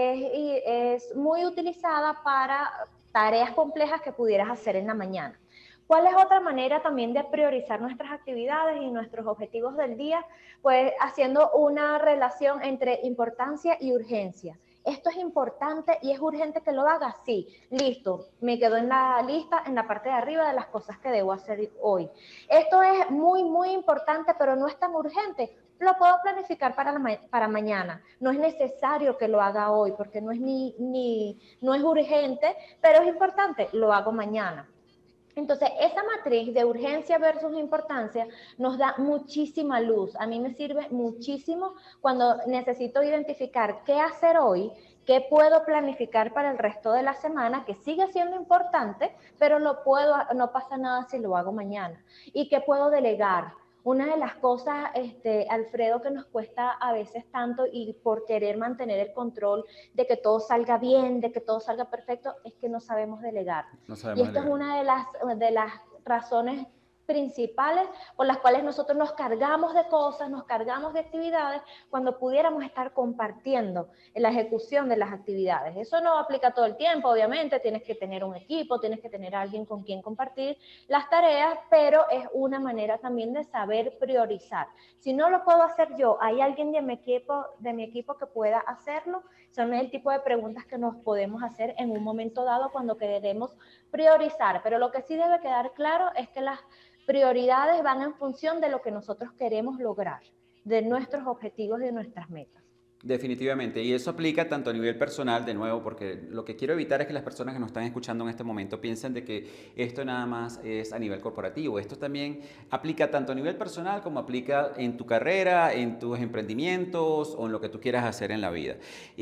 [SPEAKER 1] es muy utilizada para tareas complejas que pudieras hacer en la mañana. ¿Cuál es otra manera también de priorizar nuestras actividades y nuestros objetivos del día? Pues haciendo una relación entre importancia y urgencia. Esto es importante y es urgente que lo haga, sí, listo, me quedo en la lista, en la parte de arriba de las cosas que debo hacer hoy. Esto es muy, muy importante, pero no es tan urgente, lo puedo planificar para mañana. No es necesario que lo haga hoy, porque no es urgente, pero es importante, lo hago mañana. Entonces, esa matriz de urgencia versus importancia nos da muchísima luz. A mí me sirve muchísimo cuando necesito identificar qué hacer hoy, qué puedo planificar para el resto de la semana, que sigue siendo importante, pero no pasa nada si lo hago mañana. Y qué puedo delegar. Una de las cosas, Alfredo, que nos cuesta a veces tanto, y por querer mantener el control de que todo salga bien, de que todo salga perfecto, es que no sabemos delegar. Y esto es una de las razones principales por las cuales nosotros nos cargamos de cosas, nos cargamos de actividades, cuando pudiéramos estar compartiendo en la ejecución de las actividades. Eso no aplica todo el tiempo, obviamente, tienes que tener un equipo, tienes que tener a alguien con quien compartir las tareas, pero es una manera también de saber priorizar. Si no lo puedo hacer yo, ¿hay alguien de mi equipo que pueda hacerlo? Son el tipo de preguntas que nos podemos hacer en un momento dado cuando queremos priorizar, pero lo que sí debe quedar claro es que las prioridades van en función de lo que nosotros queremos lograr, de nuestros objetivos y de nuestras metas.
[SPEAKER 2] Definitivamente, y eso aplica tanto a nivel personal, de nuevo, porque lo que quiero evitar es que las personas que nos están escuchando en este momento piensen de que esto nada más es a nivel corporativo. Esto también aplica tanto a nivel personal como aplica en tu carrera, en tus emprendimientos o en lo que tú quieras hacer en la vida.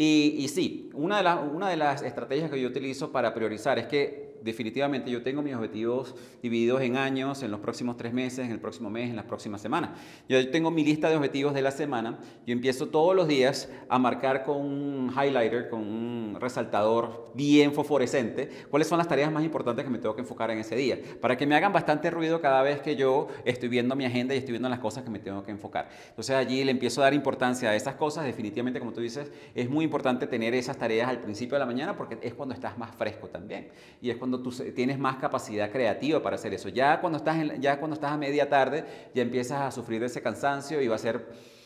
[SPEAKER 2] Y sí, una de las estrategias que yo utilizo para priorizar es que definitivamente yo tengo mis objetivos divididos en años, en los próximos 3 meses, en el próximo mes, en las próximas semanas. Yo tengo mi lista de objetivos de la semana. Yo empiezo todos los días a marcar con un highlighter, con un resaltador bien fosforescente, cuáles son las tareas más importantes que me tengo que enfocar en ese día, para que me hagan bastante ruido cada vez que yo estoy viendo mi agenda y estoy viendo las cosas que me tengo que enfocar. Entonces allí le empiezo a dar importancia a esas cosas. Definitivamente, como tú dices, es muy importante tener esas tareas al principio de la mañana, porque es cuando estás más fresco también, y es cuando tú tienes más capacidad creativa para hacer eso. Ya cuando estás a media tarde, ya empiezas a sufrir de ese cansancio y va a ser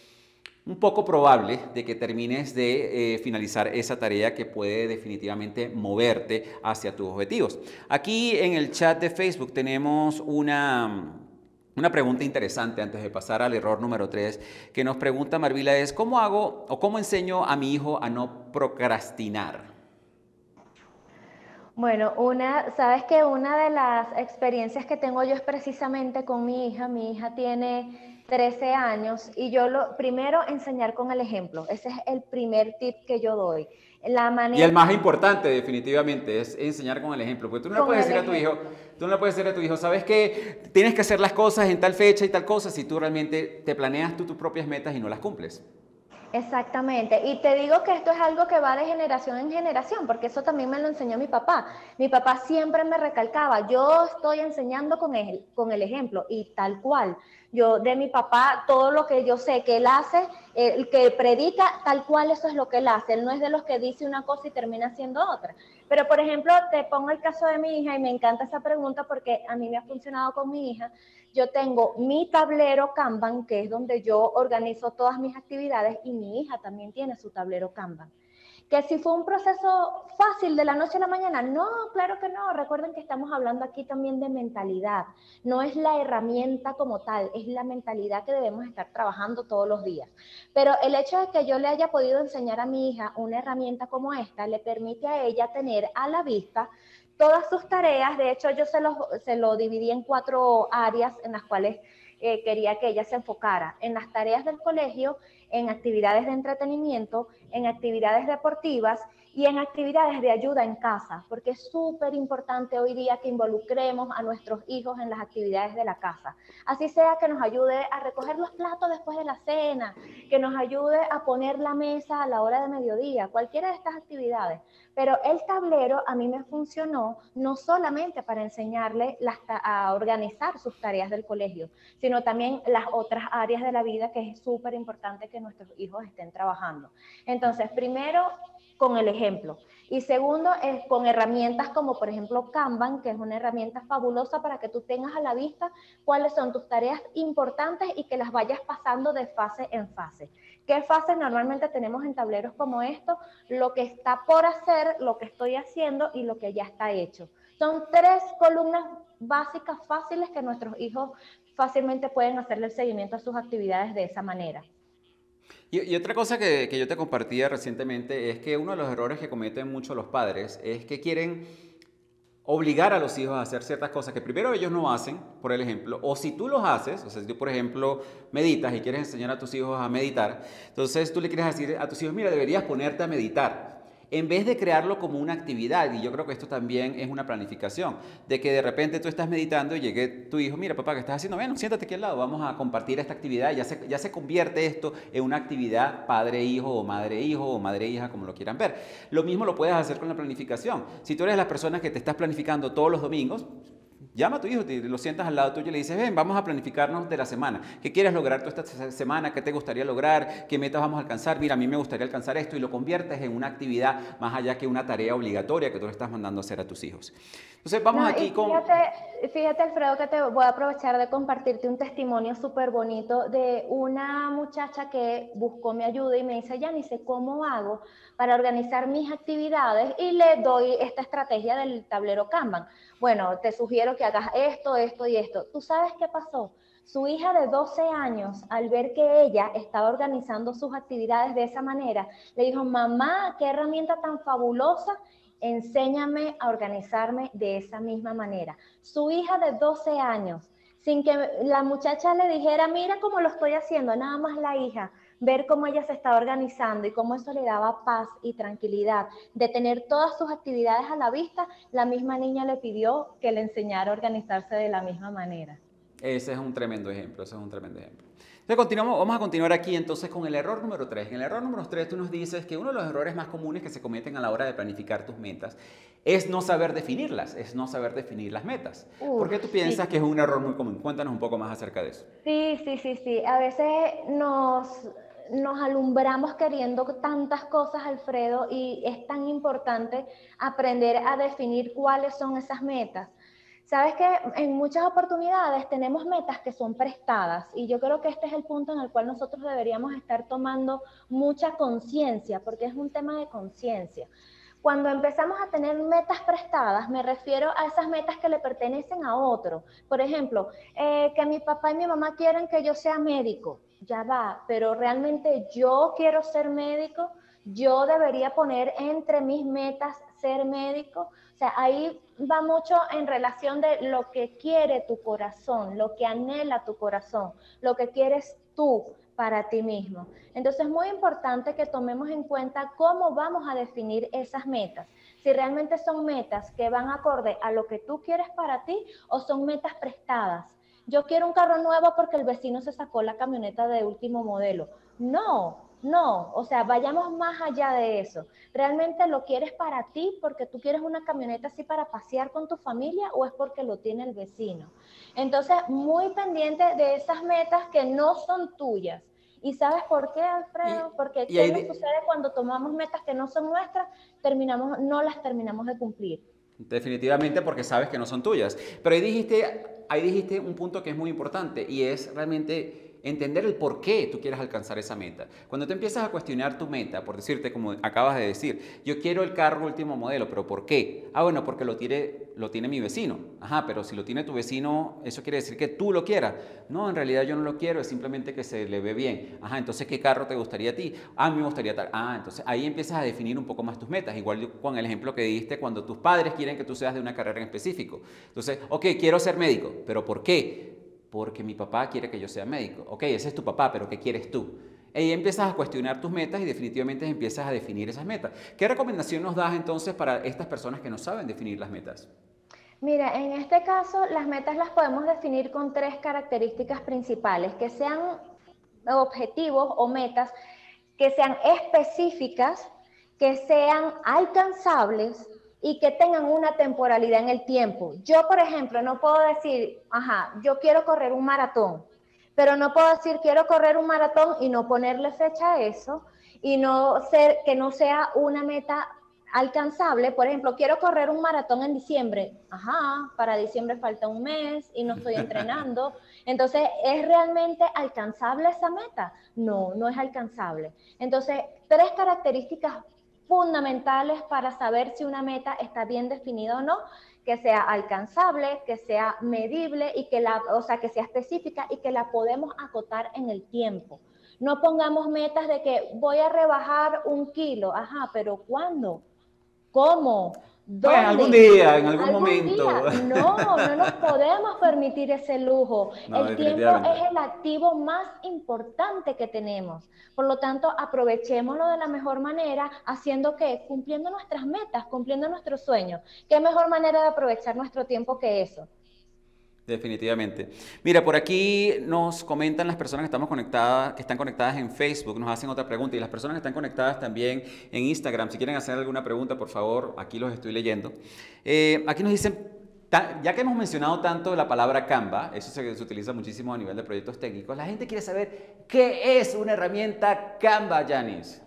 [SPEAKER 2] un poco probable de que termines de finalizar esa tarea que puede definitivamente moverte hacia tus objetivos. Aquí en el chat de Facebook tenemos una pregunta interesante antes de pasar al error número 3 que nos pregunta Marvila, es ¿cómo hago o cómo enseño a mi hijo a no procrastinar?
[SPEAKER 1] Bueno, sabes que una de las experiencias que tengo yo es precisamente con mi hija. Mi hija tiene 13 años y primero enseñar con el ejemplo. Ese es el primer tip que yo doy.
[SPEAKER 2] Y el más importante, definitivamente, es enseñar con el ejemplo. Porque tú no le puedes decir a tu hijo, sabes que tienes que hacer las cosas en tal fecha y tal cosa si tú realmente te planeas tus propias metas y no las cumples.
[SPEAKER 1] Exactamente, y te digo que esto es algo que va de generación en generación, porque eso también me lo enseñó mi papá. Mi papá siempre me recalcaba, yo estoy enseñando con el ejemplo, y tal cual. Yo de mi papá, todo lo que yo sé que él hace, el que predica, tal cual eso es lo que él hace. Él no es de los que dice una cosa y termina haciendo otra. Pero, por ejemplo, te pongo el caso de mi hija, y me encanta esa pregunta porque a mí me ha funcionado con mi hija. Yo tengo mi tablero Kanban, que es donde yo organizo todas mis actividades, y mi hija también tiene su tablero Kanban. Que si fue un proceso fácil de la noche a la mañana, no, claro que no. Recuerden que estamos hablando aquí también de mentalidad. No es la herramienta como tal, es la mentalidad que debemos estar trabajando todos los días. Pero el hecho de que yo le haya podido enseñar a mi hija una herramienta como esta, le permite a ella tener a la vista todas sus tareas. De hecho, yo se lo dividí en 4 áreas en las cuales quería que ella se enfocara: en las tareas del colegio, en actividades de entretenimiento, en actividades deportivas y en actividades de ayuda en casa, porque es súper importante hoy día que involucremos a nuestros hijos en las actividades de la casa. Así sea que nos ayude a recoger los platos después de la cena, que nos ayude a poner la mesa a la hora de mediodía, cualquiera de estas actividades. Pero el tablero a mí me funcionó no solamente para enseñarle a organizar sus tareas del colegio, sino también las otras áreas de la vida que es súper importante que nuestros hijos estén trabajando. Entonces, primero, con el ejemplo. Y segundo, es con herramientas como, por ejemplo, Kanban, que es una herramienta fabulosa para que tú tengas a la vista cuáles son tus tareas importantes y que las vayas pasando de fase en fase. ¿Qué fases normalmente tenemos en tableros como estos? Lo que está por hacer, lo que estoy haciendo y lo que ya está hecho. Son 3 columnas básicas fáciles que nuestros hijos fácilmente pueden hacerle el seguimiento a sus actividades de esa manera.
[SPEAKER 2] Y otra cosa que yo te compartía recientemente es que uno de los errores que cometen mucho los padres es que quieren obligar a los hijos a hacer ciertas cosas que primero ellos no hacen, por el ejemplo, o si tú los haces, o sea, si tú, por ejemplo, meditas y quieres enseñar a tus hijos a meditar, entonces tú le quieres decir a tus hijos, mira, deberías ponerte a meditar, en vez de crearlo como una actividad. Y yo creo que esto también es una planificación, de que de repente tú estás meditando y llegue tu hijo, mira papá, ¿qué estás haciendo? Bueno, siéntate aquí al lado, vamos a compartir esta actividad. Ya se convierte esto en una actividad padre-hijo o madre-hija, como lo quieran ver. Lo mismo lo puedes hacer con la planificación. Si tú eres la persona que te estás planificando todos los domingos, llama a tu hijo, lo sientas al lado tuyo y le dices, ven, vamos a planificarnos de la semana. ¿Qué quieres lograr tú esta semana? ¿Qué te gustaría lograr? ¿Qué metas vamos a alcanzar? Mira, a mí me gustaría alcanzar esto, y lo conviertes en una actividad más allá que una tarea obligatoria que tú le estás mandando a hacer a tus hijos. Entonces vamos aquí con...
[SPEAKER 1] Fíjate, Alfredo, que te voy a aprovechar de compartirte un testimonio súper bonito de una muchacha que buscó mi ayuda y me dice, Yanice, ¿cómo hago para organizar mis actividades? Y le doy esta estrategia del tablero Kanban. Bueno, te sugiero que hagas esto, esto y esto. ¿Tú sabes qué pasó? Su hija de 12 años, al ver que ella estaba organizando sus actividades de esa manera, le dijo, mamá, qué herramienta tan fabulosa, enséñame a organizarme de esa misma manera. Su hija de 12 años, sin que la muchacha le dijera, mira cómo lo estoy haciendo, nada más la hija, ver cómo ella se estaba organizando y cómo eso le daba paz y tranquilidad de tener todas sus actividades a la vista, la misma niña le pidió que le enseñara a organizarse de la misma manera.
[SPEAKER 2] Ese es un tremendo ejemplo, Entonces vamos a continuar aquí entonces con el error número 3. En el error número 3 tú nos dices que uno de los errores más comunes que se cometen a la hora de planificar tus metas es no saber definirlas, es no saber definir las metas. ¿Por qué tú piensas que es un error muy común? Cuéntanos un poco más acerca de eso.
[SPEAKER 1] Sí. A veces nos alumbramos queriendo tantas cosas, Alfredo, y es tan importante aprender a definir cuáles son esas metas. Sabes que en muchas oportunidades tenemos metas que son prestadas, y yo creo que este es el punto en el cual nosotros deberíamos estar tomando mucha conciencia, porque es un tema de conciencia. Cuando empezamos a tener metas prestadas, me refiero a esas metas que le pertenecen a otro. Por ejemplo, que mi papá y mi mamá quieren que yo sea médico. Ya va, pero realmente yo quiero ser médico. Yo debería poner entre mis metas ser médico. O sea, ahí va mucho en relación de lo que quiere tu corazón, lo que anhela tu corazón, lo que quieres tú para ti mismo. Entonces es muy importante que tomemos en cuenta cómo vamos a definir esas metas. Si realmente son metas que van acorde a lo que tú quieres para ti o son metas prestadas. Yo quiero un carro nuevo porque el vecino se sacó la camioneta de último modelo. No, o sea, vayamos más allá de eso. ¿Realmente lo quieres para ti porque tú quieres una camioneta así para pasear con tu familia o es porque lo tiene el vecino? Entonces, muy pendiente de esas metas que no son tuyas. ¿Y sabes por qué, Alfredo? Porque ¿qué nos sucede cuando tomamos metas que no son nuestras? No las terminamos de cumplir.
[SPEAKER 2] Definitivamente porque sabes que no son tuyas. Pero ahí dijiste un punto que es muy importante y es realmente entender el por qué tú quieres alcanzar esa meta. Cuando te empiezas a cuestionar tu meta, por decirte, como acabas de decir, yo quiero el carro último modelo, pero ¿por qué? Ah, bueno, porque lo tiene mi vecino. Ajá, pero si lo tiene tu vecino, ¿eso quiere decir que tú lo quieras? No, en realidad yo no lo quiero, es simplemente que se le ve bien. Ajá, entonces, ¿qué carro te gustaría a ti? Ah, a mí me gustaría tal. Ah, entonces ahí empiezas a definir un poco más tus metas. Igual con el ejemplo que diste, cuando tus padres quieren que tú seas de una carrera en específico. Entonces, ok, quiero ser médico, pero ¿por qué? Porque mi papá quiere que yo sea médico. Ok, ese es tu papá, pero ¿qué quieres tú? Y empiezas a cuestionar tus metas y definitivamente empiezas a definir esas metas. ¿Qué recomendación nos das entonces para estas personas que no saben definir las metas?
[SPEAKER 1] Mira, en este caso las metas las podemos definir con 3 características principales, que sean objetivos o metas, que sean específicas, que sean alcanzables y que tengan una temporalidad en el tiempo. Yo, por ejemplo, no puedo decir, yo quiero correr un maratón, pero no puedo decir quiero correr un maratón y no ponerle fecha a eso y que no sea una meta alcanzable. Por ejemplo, quiero correr un maratón en diciembre. Para diciembre falta un mes y no estoy entrenando. Entonces, ¿es realmente alcanzable esa meta? No, no es alcanzable. Entonces, 3 características fundamentales para saber si una meta está bien definida o no, que sea alcanzable, que sea medible y que sea específica y que la podemos acotar en el tiempo. No pongamos metas de que voy a rebajar 1 kilo. Pero ¿cuándo? ¿Cómo? ¿Dónde?
[SPEAKER 2] Bueno, algún día, en algún momento.
[SPEAKER 1] No nos podemos permitir ese lujo.
[SPEAKER 2] No,
[SPEAKER 1] el tiempo es el activo más importante que tenemos. Por lo tanto, aprovechémoslo de la mejor manera, haciendo que cumpliendo nuestras metas, cumpliendo nuestros sueños. ¿Qué mejor manera de aprovechar nuestro tiempo que eso?
[SPEAKER 2] Definitivamente. Mira, por aquí nos comentan las personas que están conectadas en Facebook, nos hacen otra pregunta y las personas que están conectadas también en Instagram, si quieren hacer alguna pregunta, por favor, aquí los estoy leyendo. Aquí nos dicen, ya que hemos mencionado tanto la palabra Canva, eso se utiliza muchísimo a nivel de proyectos técnicos, la gente quiere saber qué es una herramienta Canva, Yanis.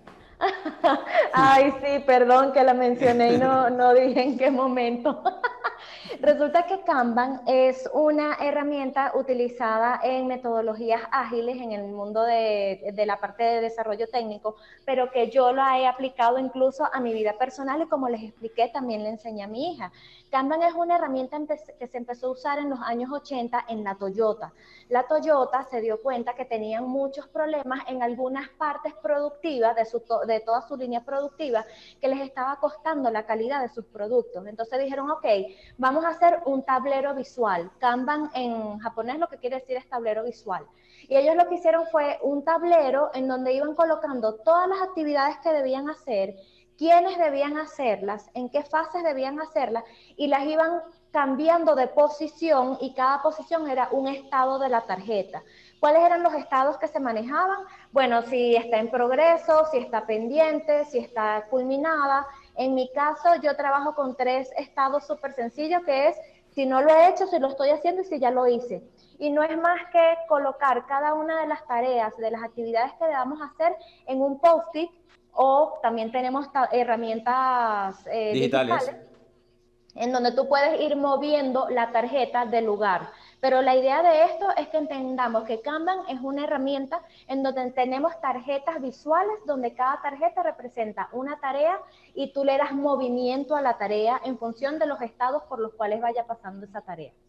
[SPEAKER 1] Ay, sí, perdón que la mencioné y no dije en qué momento. Resulta que Kanban es una herramienta utilizada en metodologías ágiles en el mundo de la parte de desarrollo técnico, pero que yo la he aplicado incluso a mi vida personal y como les expliqué, también le enseñé a mi hija. Kanban es una herramienta que se empezó a usar en los años 80 en la Toyota. La Toyota se dio cuenta que tenían muchos problemas en algunas partes productivas de toda su línea productiva que les estaba costando la calidad de sus productos. Entonces dijeron, ok, vamos a hacer un tablero visual. Kanban en japonés lo que quiere decir es tablero visual. Y ellos lo que hicieron fue un tablero en donde iban colocando todas las actividades que debían hacer, quiénes debían hacerlas, en qué fases debían hacerlas, y las iban cambiando de posición y cada posición era un estado de la tarjeta. ¿Cuáles eran los estados que se manejaban? Bueno, si está en progreso, si está pendiente, si está culminada. En mi caso, yo trabajo con 3 estados súper sencillos, que es si no lo he hecho, si lo estoy haciendo y si ya lo hice. Y no es más que colocar cada una de las tareas, de las actividades que debamos hacer en un post-it, o también tenemos herramientas digitales en donde tú puedes ir moviendo la tarjeta del lugar. Pero la idea de esto es que entendamos que Kanban es una herramienta en donde tenemos tarjetas visuales, donde cada tarjeta representa una tarea y tú le das movimiento a la tarea en función de los estados por los cuales vaya pasando esa tarea.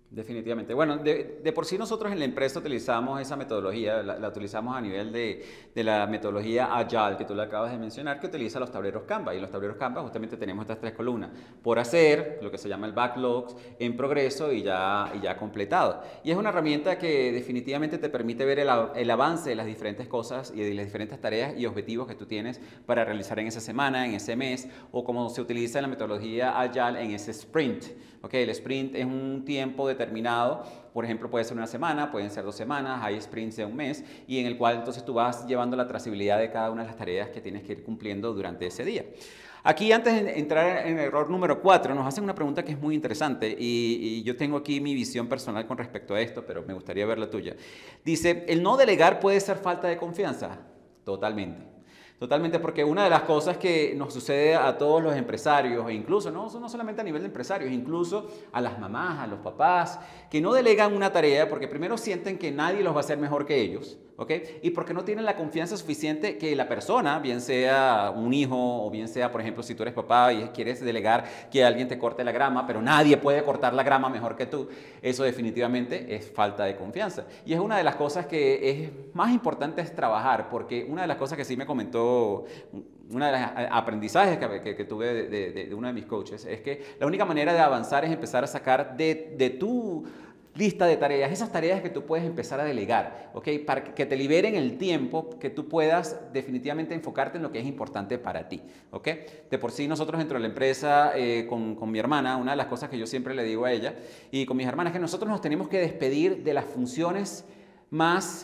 [SPEAKER 2] Definitivamente. Bueno, de por sí nosotros en la empresa utilizamos esa metodología, la utilizamos a nivel de la metodología Agile que tú le acabas de mencionar, que utiliza los tableros Canva. Y en los tableros Canva justamente tenemos estas 3 columnas: por hacer, lo que se llama el backlog, en progreso y ya completado. Y es una herramienta que definitivamente te permite ver el avance de las diferentes cosas y de las diferentes tareas y objetivos que tú tienes para realizar en esa semana, en ese mes, o como se utiliza en la metodología Agile en ese sprint. Okay, el sprint es un tiempo determinado, por ejemplo puede ser una semana, pueden ser 2 semanas, hay sprints de un mes, y en el cual entonces tú vas llevando la trazabilidad de cada una de las tareas que tienes que ir cumpliendo durante ese día. Aquí, antes de entrar en el error número 4, nos hacen una pregunta que es muy interesante, y yo tengo aquí mi visión personal con respecto a esto, pero me gustaría ver la tuya. Dice, ¿el no delegar puede ser falta de confianza? Totalmente. Totalmente, porque una de las cosas que nos sucede a todos los empresarios, e incluso no solamente a nivel de empresarios, incluso a las mamás, a los papás, que no delegan una tarea porque primero sienten que nadie los va a hacer mejor que ellos, ¿ok? Y porque no tienen la confianza suficiente que la persona, bien sea un hijo o bien sea, por ejemplo, si tú eres papá y quieres delegar que alguien te corte la grama, pero nadie puede cortar la grama mejor que tú, eso definitivamente es falta de confianza. Y es una de las cosas que es más importante es trabajar, porque una de las cosas que sí me comentó una de las aprendizajes que tuve de uno de mis coaches es que la única manera de avanzar es empezar a sacar de tu lista de tareas, esas tareas que tú puedes empezar a delegar, ¿ok? Para que te liberen el tiempo, que tú puedas definitivamente enfocarte en lo que es importante para ti, ¿ok? De por sí nosotros dentro de la empresa, con mi hermana, una de las cosas que yo siempre le digo a ella y con mis hermanas es que nosotros nos tenemos que despedir de las funciones más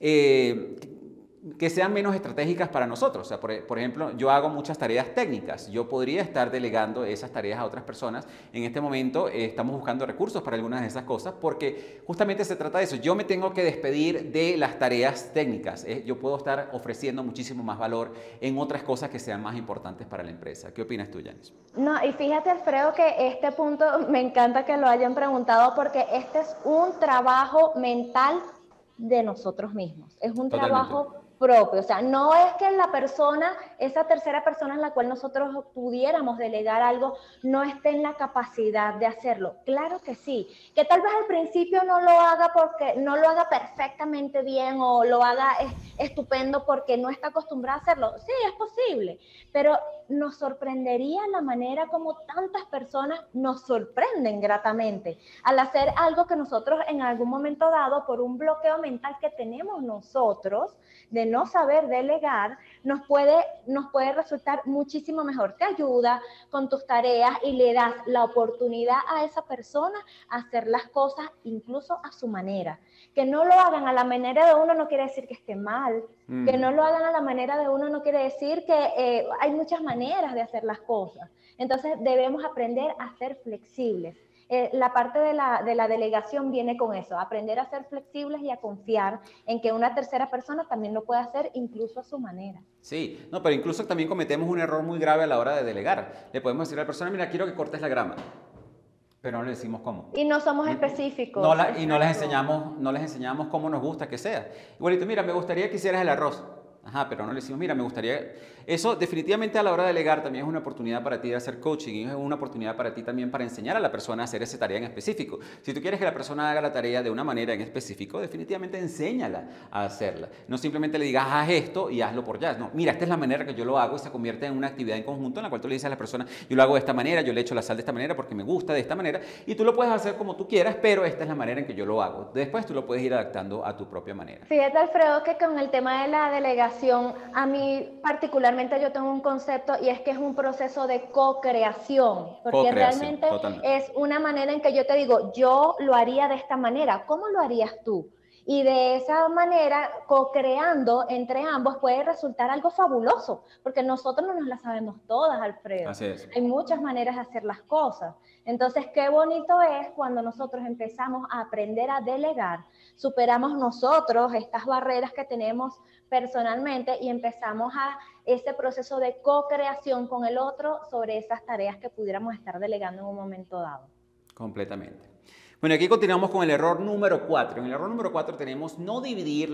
[SPEAKER 2] que sean menos estratégicas para nosotros. O sea, por ejemplo, yo hago muchas tareas técnicas. Yo podría estar delegando esas tareas a otras personas. En este momento estamos buscando recursos para algunas de esas cosas porque justamente se trata de eso. Yo me tengo que despedir de las tareas técnicas. Yo puedo estar ofreciendo muchísimo más valor en otras cosas que sean más importantes para la empresa. ¿Qué opinas tú, Yanis?
[SPEAKER 1] No, y fíjate, Alfredo, que este punto me encanta que lo hayan preguntado porque este es un trabajo mental de nosotros mismos. Es un trabajo propio, o sea, no es que la persona, esa tercera persona en la cual nosotros pudiéramos delegar algo, no esté en la capacidad de hacerlo. Claro que sí, que tal vez al principio no lo haga porque no lo haga perfectamente bien o lo haga estupendo porque no está acostumbrado a hacerlo. Sí, es posible, pero nos sorprendería la manera como tantas personas nos sorprenden gratamente al hacer algo que nosotros en algún momento dado, por un bloqueo mental que tenemos nosotros, de no saber delegar, nos puede resultar muchísimo mejor. Te ayuda con tus tareas y le das la oportunidad a esa persona a hacer las cosas incluso a su manera. Que no lo hagan a la manera de uno no quiere decir que esté mal. Que no lo hagan a la manera de uno no quiere decir que hay muchas maneras de hacer las cosas. Entonces debemos aprender a ser flexibles. La parte de la delegación viene con eso, aprender a ser flexibles y a confiar en que una tercera persona también lo puede hacer incluso a su manera.
[SPEAKER 2] Sí, no, pero incluso también cometemos un error muy grave a la hora de delegar. Le podemos decir a la persona, mira, quiero que cortes la grama, pero no le decimos cómo.
[SPEAKER 1] Y no somos específicos.
[SPEAKER 2] Y no les enseñamos cómo nos gusta que sea. Igualito, mira, me gustaría que hicieras el arroz. Ajá, pero no le decimos, mira, me gustaría... Eso definitivamente a la hora de delegar también es una oportunidad para ti de hacer coaching y es una oportunidad para ti también para enseñar a la persona a hacer esa tarea en específico. Si tú quieres que la persona haga la tarea de una manera en específico, definitivamente enséñala a hacerla. No simplemente le digas, haz esto y hazlo por ya. No, mira, esta es la manera que yo lo hago y se convierte en una actividad en conjunto en la cual tú le dices a la persona, yo lo hago de esta manera, yo le echo la sal de esta manera porque me gusta de esta manera y tú lo puedes hacer como tú quieras, pero esta es la manera en que yo lo hago. Después tú lo puedes ir adaptando a tu propia manera.
[SPEAKER 1] Fíjate, Alfredo, que con el tema de la delegación, a mí particularmente yo tengo un concepto y es que es un proceso de co-creación, porque realmente es una manera en que yo te digo, yo lo haría de esta manera, ¿cómo lo harías tú? Y de esa manera, co-creando entre ambos puede resultar algo fabuloso, porque nosotros no nos la sabemos todas, Alfredo.
[SPEAKER 2] Así es.
[SPEAKER 1] Hay muchas maneras de hacer las cosas. Entonces, qué bonito es cuando nosotros empezamos a aprender a delegar, superamos nosotros estas barreras que tenemos personalmente y empezamos a ese proceso de co-creación con el otro sobre esas tareas que pudiéramos estar delegando en un momento dado.
[SPEAKER 2] Completamente. Bueno, aquí continuamos con el error número 4. En el error número 4 tenemos no dividir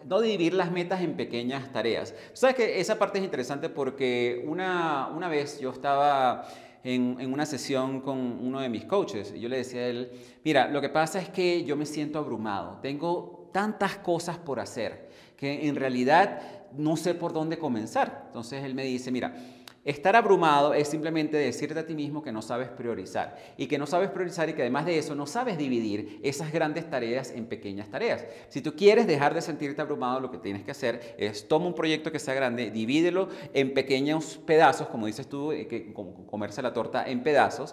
[SPEAKER 2] las metas en pequeñas tareas. ¿Sabes que esa parte es interesante porque una vez yo estaba en una sesión con uno de mis coaches. Y yo le decía a él, mira, lo que pasa es que yo me siento abrumado. Tengo tantas cosas por hacer que en realidad no sé por dónde comenzar. Entonces él me dice, mira, estar abrumado es simplemente decirte a ti mismo que no sabes priorizar y que no sabes priorizar y que además de eso no sabes dividir esas grandes tareas en pequeñas tareas. Si tú quieres dejar de sentirte abrumado, lo que tienes que hacer es toma un proyecto que sea grande, divídelo en pequeños pedazos, como dices tú, comerse la torta en pedazos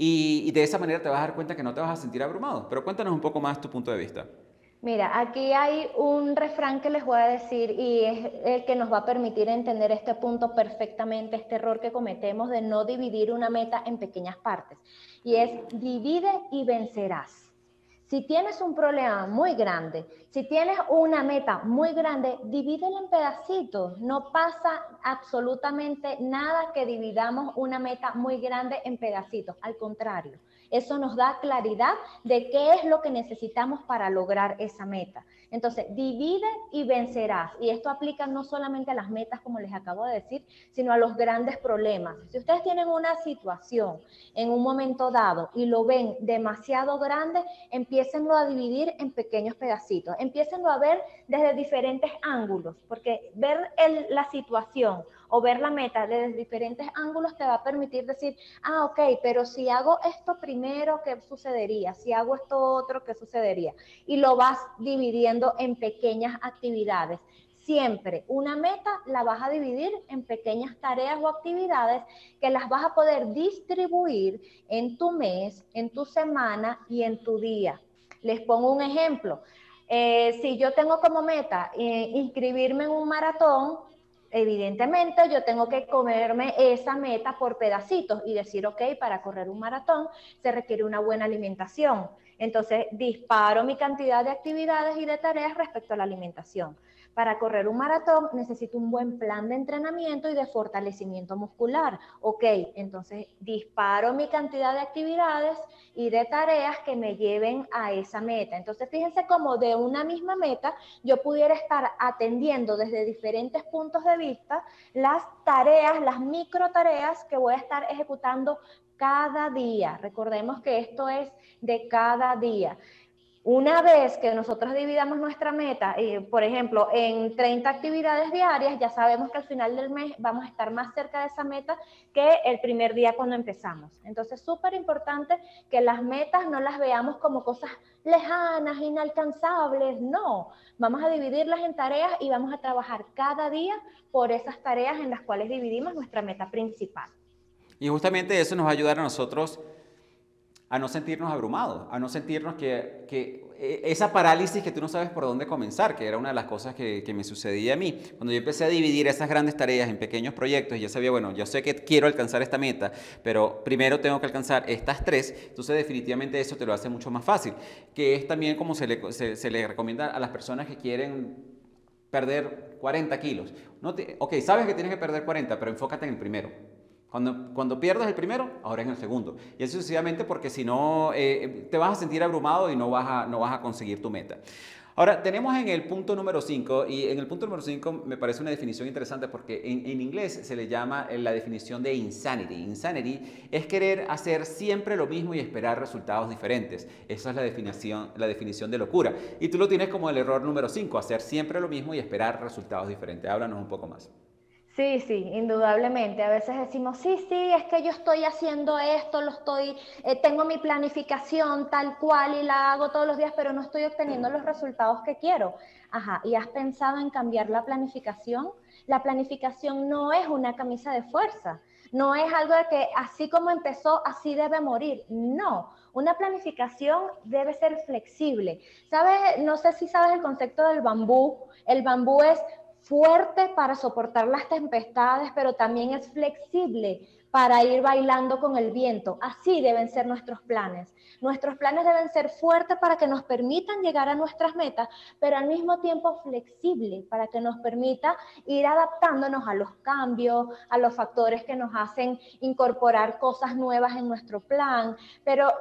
[SPEAKER 2] y de esa manera te vas a dar cuenta que no te vas a sentir abrumado. Pero cuéntanos un poco más tu punto de vista.
[SPEAKER 1] Mira, aquí hay un refrán que les voy a decir y es el que nos va a permitir entender este punto perfectamente, este error que cometemos de no dividir una meta en pequeñas partes. Y es divide y vencerás. Si tienes un problema muy grande, si tienes una meta muy grande, divídela en pedacitos. No pasa absolutamente nada que dividamos una meta muy grande en pedacitos. Al contrario, eso nos da claridad de qué es lo que necesitamos para lograr esa meta. Entonces, divide y vencerás. Y esto aplica no solamente a las metas, como les acabo de decir, sino a los grandes problemas. Si ustedes tienen una situación en un momento dado y lo ven demasiado grande, empiecenlo a dividir en pequeños pedacitos. Empiecenlo a ver desde diferentes ángulos, porque ver la situación o ver la meta desde diferentes ángulos te va a permitir decir, ah, ok, pero si hago esto primero, ¿qué sucedería? Si hago esto otro, ¿qué sucedería? Y lo vas dividiendo en pequeñas actividades. Siempre una meta la vas a dividir en pequeñas tareas o actividades que las vas a poder distribuir en tu mes, en tu semana y en tu día. Les pongo un ejemplo. Si yo tengo como meta inscribirme en un maratón, evidentemente yo tengo que comerme esa meta por pedacitos y decir, ok, para correr un maratón se requiere una buena alimentación. Entonces disparo mi cantidad de actividades y de tareas respecto a la alimentación. Para correr un maratón necesito un buen plan de entrenamiento y de fortalecimiento muscular. Ok, entonces disparo mi cantidad de actividades y de tareas que me lleven a esa meta. Entonces fíjense cómo de una misma meta yo pudiera estar atendiendo desde diferentes puntos de vista las tareas, las micro tareas que voy a estar ejecutando cada día. Recordemos que esto es de cada día. Una vez que nosotros dividamos nuestra meta, por ejemplo, en 30 actividades diarias, ya sabemos que al final del mes vamos a estar más cerca de esa meta que el primer día cuando empezamos. Entonces, súper importante que las metas no las veamos como cosas lejanas, inalcanzables, no. Vamos a dividirlas en tareas y vamos a trabajar cada día por esas tareas en las cuales dividimos nuestra meta principal.
[SPEAKER 2] Y justamente eso nos va a ayudar a nosotros a no sentirnos abrumados, a no sentirnos que esa parálisis que tú no sabes por dónde comenzar, que era una de las cosas que me sucedía a mí. Cuando yo empecé a dividir esas grandes tareas en pequeños proyectos, y ya sabía, bueno, yo sé que quiero alcanzar esta meta, pero primero tengo que alcanzar estas tres, entonces definitivamente eso te lo hace mucho más fácil, que es también como se le recomienda a las personas que quieren perder 40 kilos. Ok, sabes que tienes que perder 40, pero enfócate en el primero. Cuando pierdas el primero, ahora en el segundo. Y así sucesivamente, porque si no, te vas a sentir abrumado y no vas a conseguir tu meta. Ahora, tenemos en el punto número 5, y en el punto número 5 me parece una definición interesante porque en inglés se le llama la definición de insanity. Insanity es querer hacer siempre lo mismo y esperar resultados diferentes. Esa es la definición de locura. Y tú lo tienes como el error número 5, hacer siempre lo mismo y esperar resultados diferentes. Háblanos un poco más.
[SPEAKER 1] Sí, sí, indudablemente. A veces decimos, sí, es que yo estoy haciendo esto, tengo mi planificación tal cual y la hago todos los días, pero no estoy obteniendo los resultados que quiero. Ajá, ¿y has pensado en cambiar la planificación? La planificación no es una camisa de fuerza, no es algo de que así como empezó, así debe morir. No, una planificación debe ser flexible. ¿Sabes? No sé si sabes el concepto del bambú. El bambú es fuerte para soportar las tempestades, pero también es flexible para ir bailando con el viento. Así deben ser nuestros planes. Nuestros planes deben ser fuertes para que nos permitan llegar a nuestras metas, pero al mismo tiempo flexibles para que nos permita ir adaptándonos a los cambios, a los factores que nos hacen incorporar cosas nuevas en nuestro plan, pero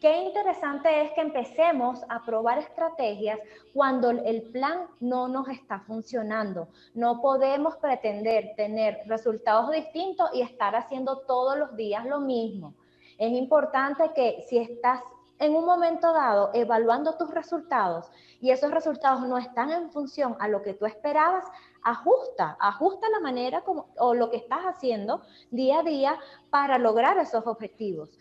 [SPEAKER 1] Qué interesante es que empecemos a probar estrategias cuando el plan no nos está funcionando. No podemos pretender tener resultados distintos y estar haciendo todos los días lo mismo. Es importante que si estás en un momento dado evaluando tus resultados y esos resultados no están en función a lo que tú esperabas, ajusta la manera o lo que estás haciendo día a día para lograr esos objetivos.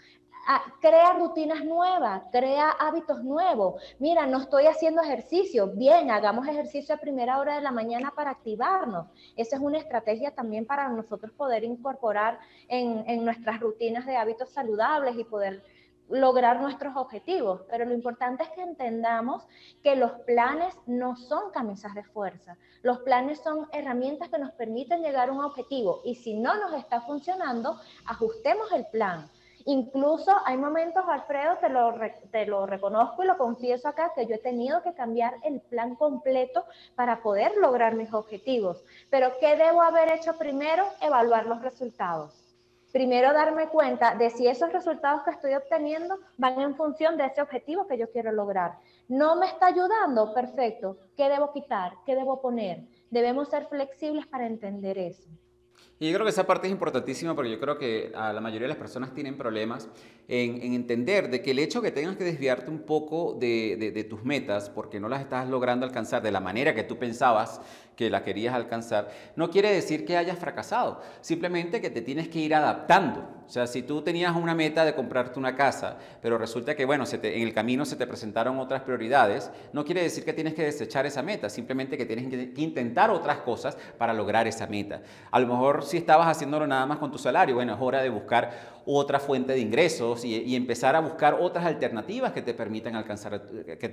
[SPEAKER 1] Crea rutinas nuevas, crea hábitos nuevos. Mira, no estoy haciendo ejercicio. Bien, hagamos ejercicio a primera hora de la mañana para activarnos. Esa es una estrategia también para nosotros poder incorporar en nuestras rutinas de hábitos saludables y poder lograr nuestros objetivos, pero lo importante es que entendamos que los planes no son camisas de fuerza. Los planes son herramientas que nos permiten llegar a un objetivo y si no nos está funcionando, ajustemos el plan. Incluso hay momentos, Alfredo, te lo reconozco y lo confieso acá, que yo he tenido que cambiar el plan completo para poder lograr mis objetivos. Pero ¿qué debo haber hecho primero? Evaluar los resultados. Primero darme cuenta de si esos resultados que estoy obteniendo van en función de ese objetivo que yo quiero lograr. ¿No me está ayudando? Perfecto. ¿Qué debo quitar? ¿Qué debo poner? Debemos ser flexibles para entender eso.
[SPEAKER 2] Y yo creo que esa parte es importantísima porque yo creo que a la mayoría de las personas tienen problemas en entender de que el hecho que tengas que desviarte un poco de tus metas porque no las estás logrando alcanzar de la manera que tú pensabas que las querías alcanzar, no quiere decir que hayas fracasado, simplemente que te tienes que ir adaptando. O sea, si tú tenías una meta de comprarte una casa, pero resulta que, bueno, en el camino se te presentaron otras prioridades, no quiere decir que tienes que desechar esa meta, simplemente que tienes que intentar otras cosas para lograr esa meta. A lo mejor si estabas haciéndolo nada más con tu salario, bueno, es hora de buscar otra fuente de ingresos y empezar a buscar otras alternativas que te permitan alcanzar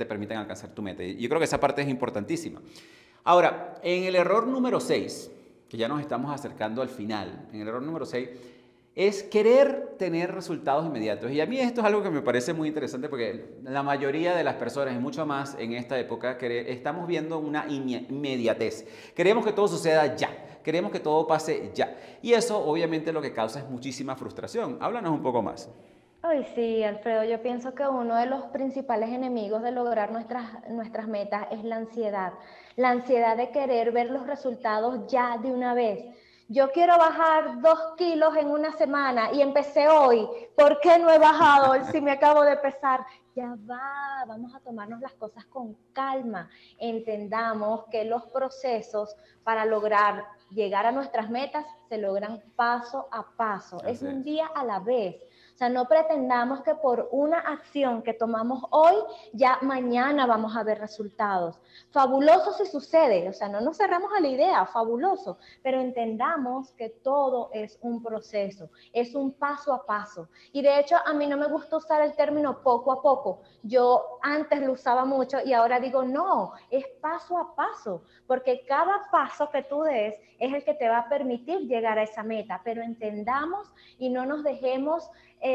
[SPEAKER 2] tu meta. Y yo creo que esa parte es importantísima. Ahora, en el error número 6, que ya nos estamos acercando al final, en el error número 6, es querer tener resultados inmediatos. Y a mí esto es algo que me parece muy interesante porque la mayoría de las personas, y mucho más en esta época, estamos viendo una inmediatez. Queremos que todo suceda ya. Queremos que todo pase ya. Y eso obviamente lo que causa es muchísima frustración. Háblanos un poco más.
[SPEAKER 1] Ay, sí, Alfredo, yo pienso que uno de los principales enemigos de lograr nuestras metas es la ansiedad. La ansiedad de querer ver los resultados ya de una vez. Yo quiero bajar 2 kilos en una semana y empecé hoy. ¿Por qué no he bajado si me acabo de pesar? Ya va, vamos a tomarnos las cosas con calma. Entendamos que los procesos para lograr llegar a nuestras metas se logran paso a paso. Es un día a la vez. O sea, no pretendamos que por una acción que tomamos hoy, ya mañana vamos a ver resultados. Fabuloso si sucede, o sea, no nos cerramos a la idea, fabuloso, pero entendamos que todo es un proceso, es un paso a paso. Y de hecho, a mí no me gusta usar el término poco a poco. Yo antes lo usaba mucho y ahora digo, no, es paso a paso, porque cada paso que tú des es el que te va a permitir llegar a esa meta, pero entendamos y no nos dejemos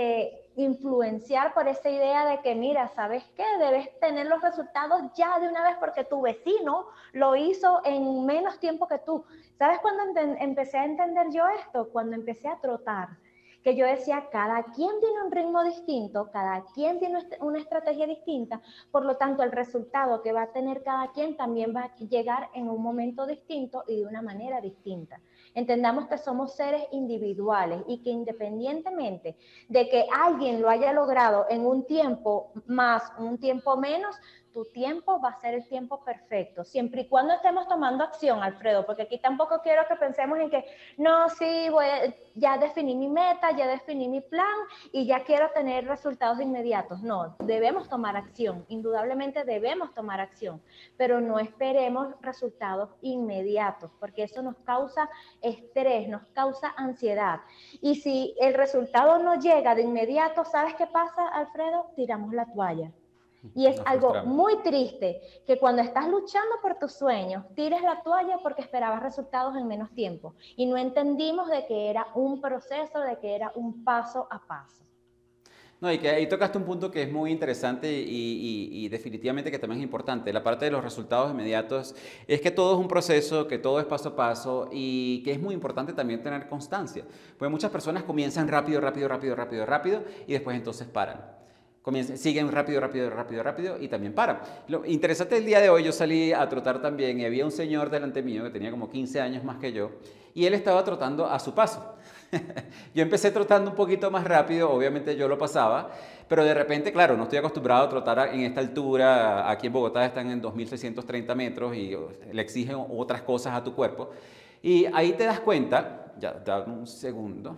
[SPEAKER 1] influenciar por esa idea de que, mira, ¿sabes qué? Debes tener los resultados ya de una vez porque tu vecino lo hizo en menos tiempo que tú. ¿Sabes cuándo empecé a entender yo esto? Cuando empecé a trotar. Que yo decía, cada quien tiene un ritmo distinto, cada quien tiene una estrategia distinta, por lo tanto el resultado que va a tener cada quien también va a llegar en un momento distinto y de una manera distinta. Entendamos que somos seres individuales y que independientemente de que alguien lo haya logrado en un tiempo más, un tiempo menos, tu tiempo va a ser el tiempo perfecto, siempre y cuando estemos tomando acción, Alfredo, porque aquí tampoco quiero que pensemos en que, no, sí, ya definí mi meta, ya definí mi plan y ya quiero tener resultados inmediatos. No, debemos tomar acción, indudablemente debemos tomar acción, pero no esperemos resultados inmediatos, porque eso nos causa estrés, nos causa ansiedad. Y si el resultado no llega de inmediato, ¿sabes qué pasa, Alfredo? Tiramos la toalla. Y es algo muy triste que cuando estás luchando por tus sueños, tires la toalla porque esperabas resultados en menos tiempo. Y no entendimos de que era un proceso, de que era un paso a paso.
[SPEAKER 2] No, y que ahí tocaste un punto que es muy interesante y definitivamente que también es importante. La parte de los resultados inmediatos es que todo es un proceso, que todo es paso a paso y que es muy importante también tener constancia. Porque muchas personas comienzan rápido y después entonces paran. Siguen rápido, rápido, rápido, rápido y también paran. Lo interesante del día de hoy, yo salí a trotar también y había un señor delante mío que tenía como 15 años más que yo y él estaba trotando a su paso. Yo empecé trotando un poquito más rápido, obviamente yo lo pasaba, pero de repente, claro, no estoy acostumbrado a trotar en esta altura. Aquí en Bogotá están en 2.630 metros y le exigen otras cosas a tu cuerpo. Y ahí te das cuenta, ya, dame un segundo.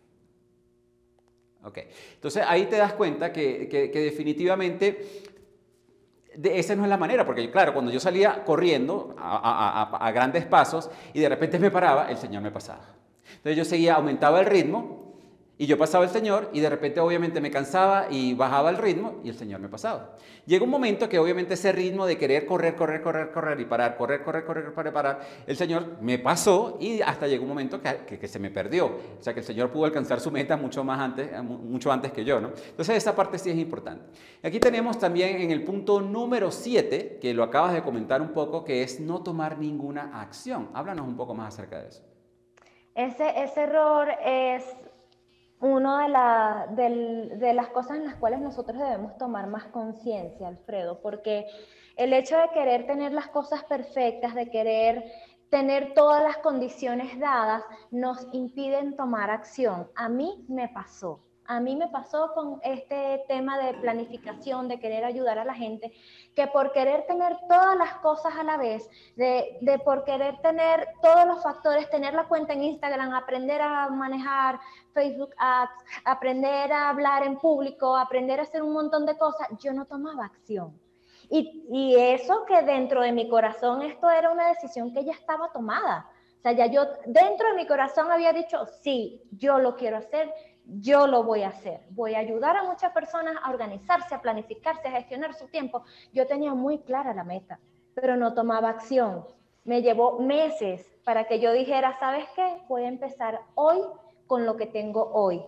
[SPEAKER 2] Ok, entonces ahí te das cuenta que definitivamente esa no es la manera, porque claro, cuando yo salía corriendo a grandes pasos y de repente me paraba, el Señor me pasaba. Entonces yo seguía, aumentaba el ritmo y yo pasaba el Señor y de repente obviamente me cansaba y bajaba el ritmo y el Señor me pasaba. Llega un momento que obviamente ese ritmo de querer correr, correr, correr, correr y parar, correr, correr, correr, parar, el Señor me pasó y hasta llegó un momento que se me perdió. O sea que el Señor pudo alcanzar su meta mucho antes que yo, ¿no? Entonces esa parte sí es importante. Aquí tenemos también en el punto número 7, que lo acabas de comentar un poco, que es no tomar ninguna acción. Háblanos un poco más acerca de eso.
[SPEAKER 1] Ese error es una de las cosas en las cuales nosotros debemos tomar más conciencia, Alfredo, porque el hecho de querer tener las cosas perfectas, de querer tener todas las condiciones dadas, nos impiden tomar acción. A mí me pasó con este tema de planificación, de querer ayudar a la gente, que por querer tener todas las cosas a la vez, de por querer tener todos los factores, tener la cuenta en Instagram, aprender a manejar Facebook Ads, aprender a hablar en público, aprender a hacer un montón de cosas, yo no tomaba acción. Y eso que dentro de mi corazón, esto era una decisión que ya estaba tomada. O sea, ya yo dentro de mi corazón había dicho, sí, yo lo quiero hacer, yo lo voy a hacer. Voy a ayudar a muchas personas a organizarse, a planificarse, a gestionar su tiempo. Yo tenía muy clara la meta, pero no tomaba acción. Me llevó meses para que yo dijera, ¿sabes qué? Voy a empezar hoy con lo que tengo hoy,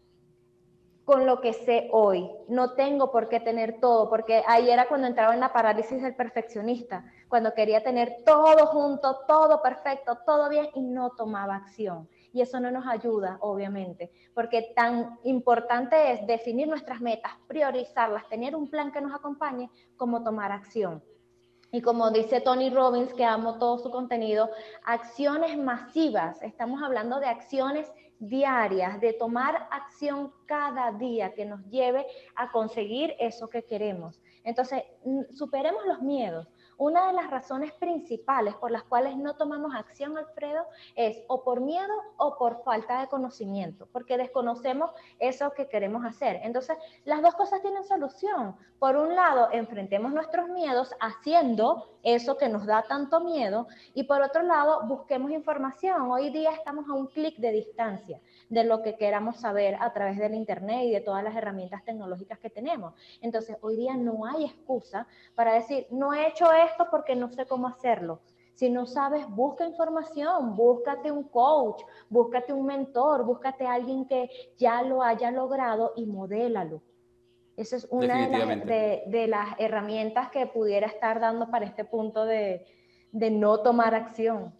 [SPEAKER 1] con lo que sé hoy. No tengo por qué tener todo, porque ahí era cuando entraba en la parálisis del perfeccionista, cuando quería tener todo junto, todo perfecto, todo bien y no tomaba acción. Y eso no nos ayuda, obviamente, porque tan importante es definir nuestras metas, priorizarlas, tener un plan que nos acompañe, como tomar acción. Y como dice Tony Robbins, que amo todo su contenido, acciones masivas. Estamos hablando de acciones diarias, de tomar acción cada día que nos lleve a conseguir eso que queremos. Entonces, superemos los miedos. Una de las razones principales por las cuales no tomamos acción, Alfredo, es o por miedo o por falta de conocimiento, porque desconocemos eso que queremos hacer. Entonces, las dos cosas tienen solución. Por un lado, enfrentemos nuestros miedos haciendo eso que nos da tanto miedo, y por otro lado, busquemos información. Hoy día estamos a un clic de distancia de lo que queramos saber a través del internet y de todas las herramientas tecnológicas que tenemos. Entonces, hoy día no hay excusa para decir, no he hecho esto porque no sé cómo hacerlo. Si no sabes, busca información, búscate un coach, búscate un mentor, búscate a alguien que ya lo haya logrado y modélalo. Esa es una de las herramientas que pudiera estar dando para este punto de no tomar acción.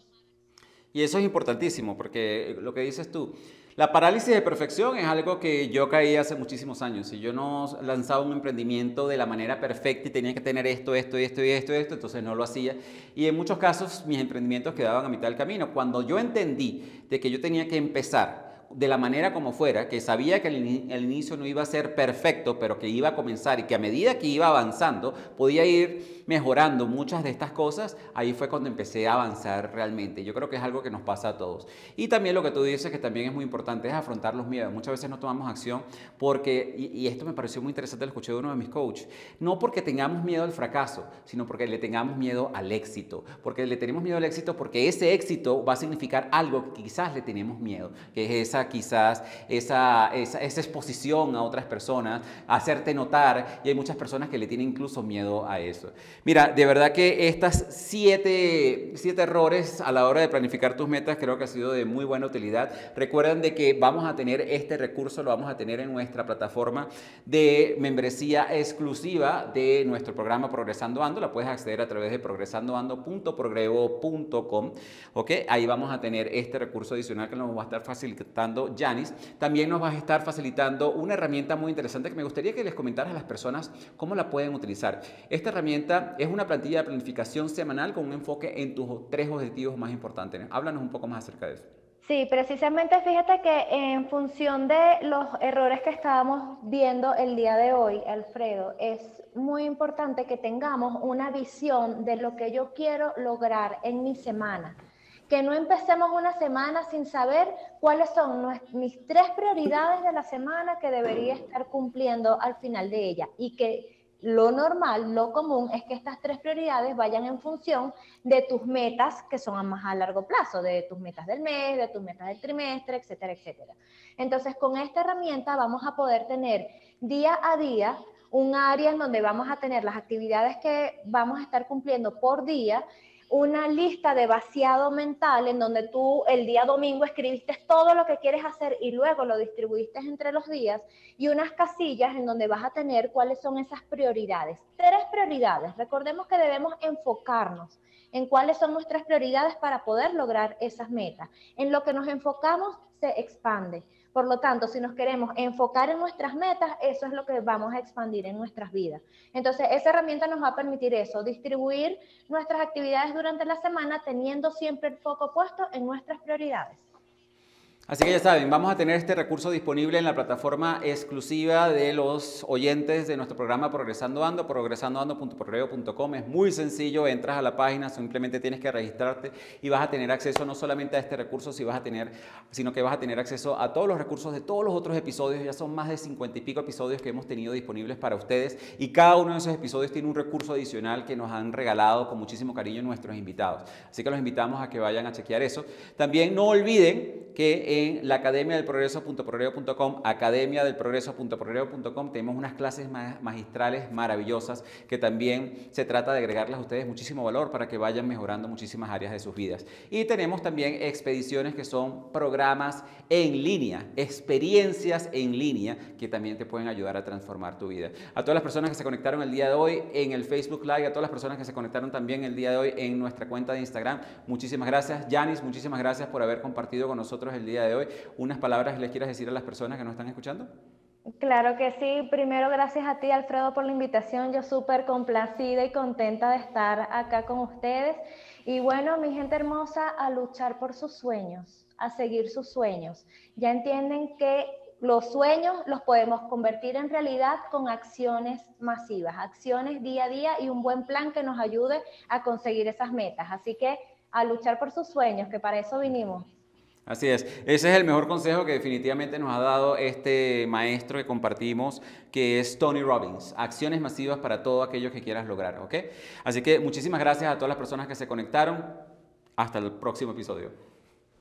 [SPEAKER 2] Y eso es importantísimo, porque lo que dices tú, la parálisis de perfección es algo que yo caí hace muchísimos años. Si yo no lanzaba un emprendimiento de la manera perfecta y tenía que tener esto, entonces no lo hacía. Y en muchos casos mis emprendimientos quedaban a mitad del camino. Cuando yo entendí de que yo tenía que empezar de la manera como fuera, que sabía que el inicio no iba a ser perfecto, pero que iba a comenzar y que a medida que iba avanzando podía ir mejorando muchas de estas cosas, ahí fue cuando empecé a avanzar realmente. Yo creo que es algo que nos pasa a todos. Y también lo que tú dices, que también es muy importante, es afrontar los miedos. Muchas veces no tomamos acción porque, y esto me pareció muy interesante, lo escuché de uno de mis coaches, no porque tengamos miedo al fracaso, sino porque le tengamos miedo al éxito. Porque le tenemos miedo al éxito porque ese éxito va a significar algo que quizás le tenemos miedo, que es esa exposición a otras personas, hacerte notar, y hay muchas personas que le tienen incluso miedo a eso. Mira, de verdad que estas siete errores a la hora de planificar tus metas creo que ha sido de muy buena utilidad. Recuerden de que vamos a tener este recurso, lo vamos a tener en nuestra plataforma de membresía exclusiva de nuestro programa Progresando Ando. La puedes acceder a través de progresandoando.progrevo.com. ¿Ok? Ahí vamos a tener este recurso adicional que nos va a estar facilitando Yanis. También nos va a estar facilitando una herramienta muy interesante que me gustaría que les comentaras a las personas cómo la pueden utilizar. Esta herramienta es una plantilla de planificación semanal con un enfoque en tus 3 objetivos más importantes. Háblanos un poco más acerca de eso.
[SPEAKER 1] Sí, precisamente fíjate que en función de los errores que estábamos viendo el día de hoy, Alfredo, es muy importante que tengamos una visión de lo que yo quiero lograr en mi semana. Que no empecemos una semana sin saber cuáles son mis 3 prioridades de la semana que debería estar cumpliendo al final de ella, y que lo normal, lo común es que estas 3 prioridades vayan en función de tus metas que son más a largo plazo, de tus metas del mes, de tus metas del trimestre, etcétera, etcétera. Entonces, con esta herramienta vamos a poder tener día a día un área en donde vamos a tener las actividades que vamos a estar cumpliendo por día, una lista de vaciado mental en donde tú el día domingo escribiste todo lo que quieres hacer y luego lo distribuiste entre los días, y unas casillas en donde vas a tener cuáles son esas prioridades. 3 prioridades. Recordemos que debemos enfocarnos en cuáles son nuestras prioridades para poder lograr esas metas. En lo que nos enfocamos se expande. Por lo tanto, si nos queremos enfocar en nuestras metas, eso es lo que vamos a expandir en nuestras vidas. Entonces, esa herramienta nos va a permitir eso, distribuir nuestras actividades durante la semana teniendo siempre el foco puesto en nuestras prioridades.
[SPEAKER 2] Así que ya saben, vamos a tener este recurso disponible en la plataforma exclusiva de los oyentes de nuestro programa Progresando Ando, progresandoando.progrevo.com. Es muy sencillo, entras a la página, simplemente tienes que registrarte y vas a tener acceso no solamente a este recurso, sino que vas a tener acceso a todos los recursos de todos los otros episodios. Ya son más de 50 y pico episodios que hemos tenido disponibles para ustedes, y cada uno de esos episodios tiene un recurso adicional que nos han regalado con muchísimo cariño nuestros invitados. Así que los invitamos a que vayan a chequear eso. También no olviden que en la Academia del Progreso.progrevo.com, academiadelprogreso.progrevo.com, tenemos unas clases magistrales maravillosas que también se trata de agregarles a ustedes muchísimo valor para que vayan mejorando muchísimas áreas de sus vidas. Y tenemos también expediciones, que son programas en línea, experiencias en línea que también te pueden ayudar a transformar tu vida. A todas las personas que se conectaron el día de hoy en el Facebook Live, a todas las personas que se conectaron también el día de hoy en nuestra cuenta de Instagram, muchísimas gracias. Yanis, muchísimas gracias por haber compartido con nosotros el día de hoy. ¿Unas palabras les quieras decir a las personas que nos están escuchando?
[SPEAKER 1] Claro que sí. Primero, gracias a ti, Alfredo, por la invitación. Yo súper complacida y contenta de estar acá con ustedes. Y bueno, mi gente hermosa, a luchar por sus sueños, a seguir sus sueños. Ya entienden que los sueños los podemos convertir en realidad con acciones masivas, acciones día a día y un buen plan que nos ayude a conseguir esas metas. Así que a luchar por sus sueños, que para eso vinimos.
[SPEAKER 2] Así es, ese es el mejor consejo que definitivamente nos ha dado este maestro que compartimos, que es Tony Robbins. Acciones masivas para todo aquello que quieras lograr, ¿ok? Así que muchísimas gracias a todas las personas que se conectaron. Hasta el próximo episodio.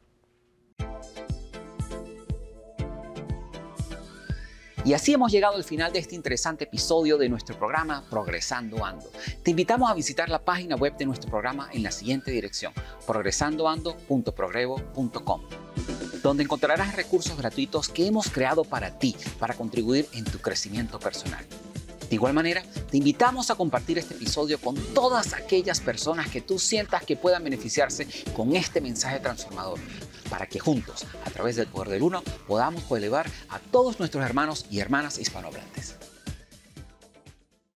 [SPEAKER 13] Y así hemos llegado al final de este interesante episodio de nuestro programa Progresando Ando. Te invitamos a visitar la página web de nuestro programa en la siguiente dirección: progresandoando.progrevo.com, donde encontrarás recursos gratuitos que hemos creado para ti, para contribuir en tu crecimiento personal. De igual manera, te invitamos a compartir este episodio con todas aquellas personas que tú sientas que puedan beneficiarse con este mensaje transformador, para que juntos, a través del poder del uno, podamos elevar a todos nuestros hermanos y hermanas hispanohablantes.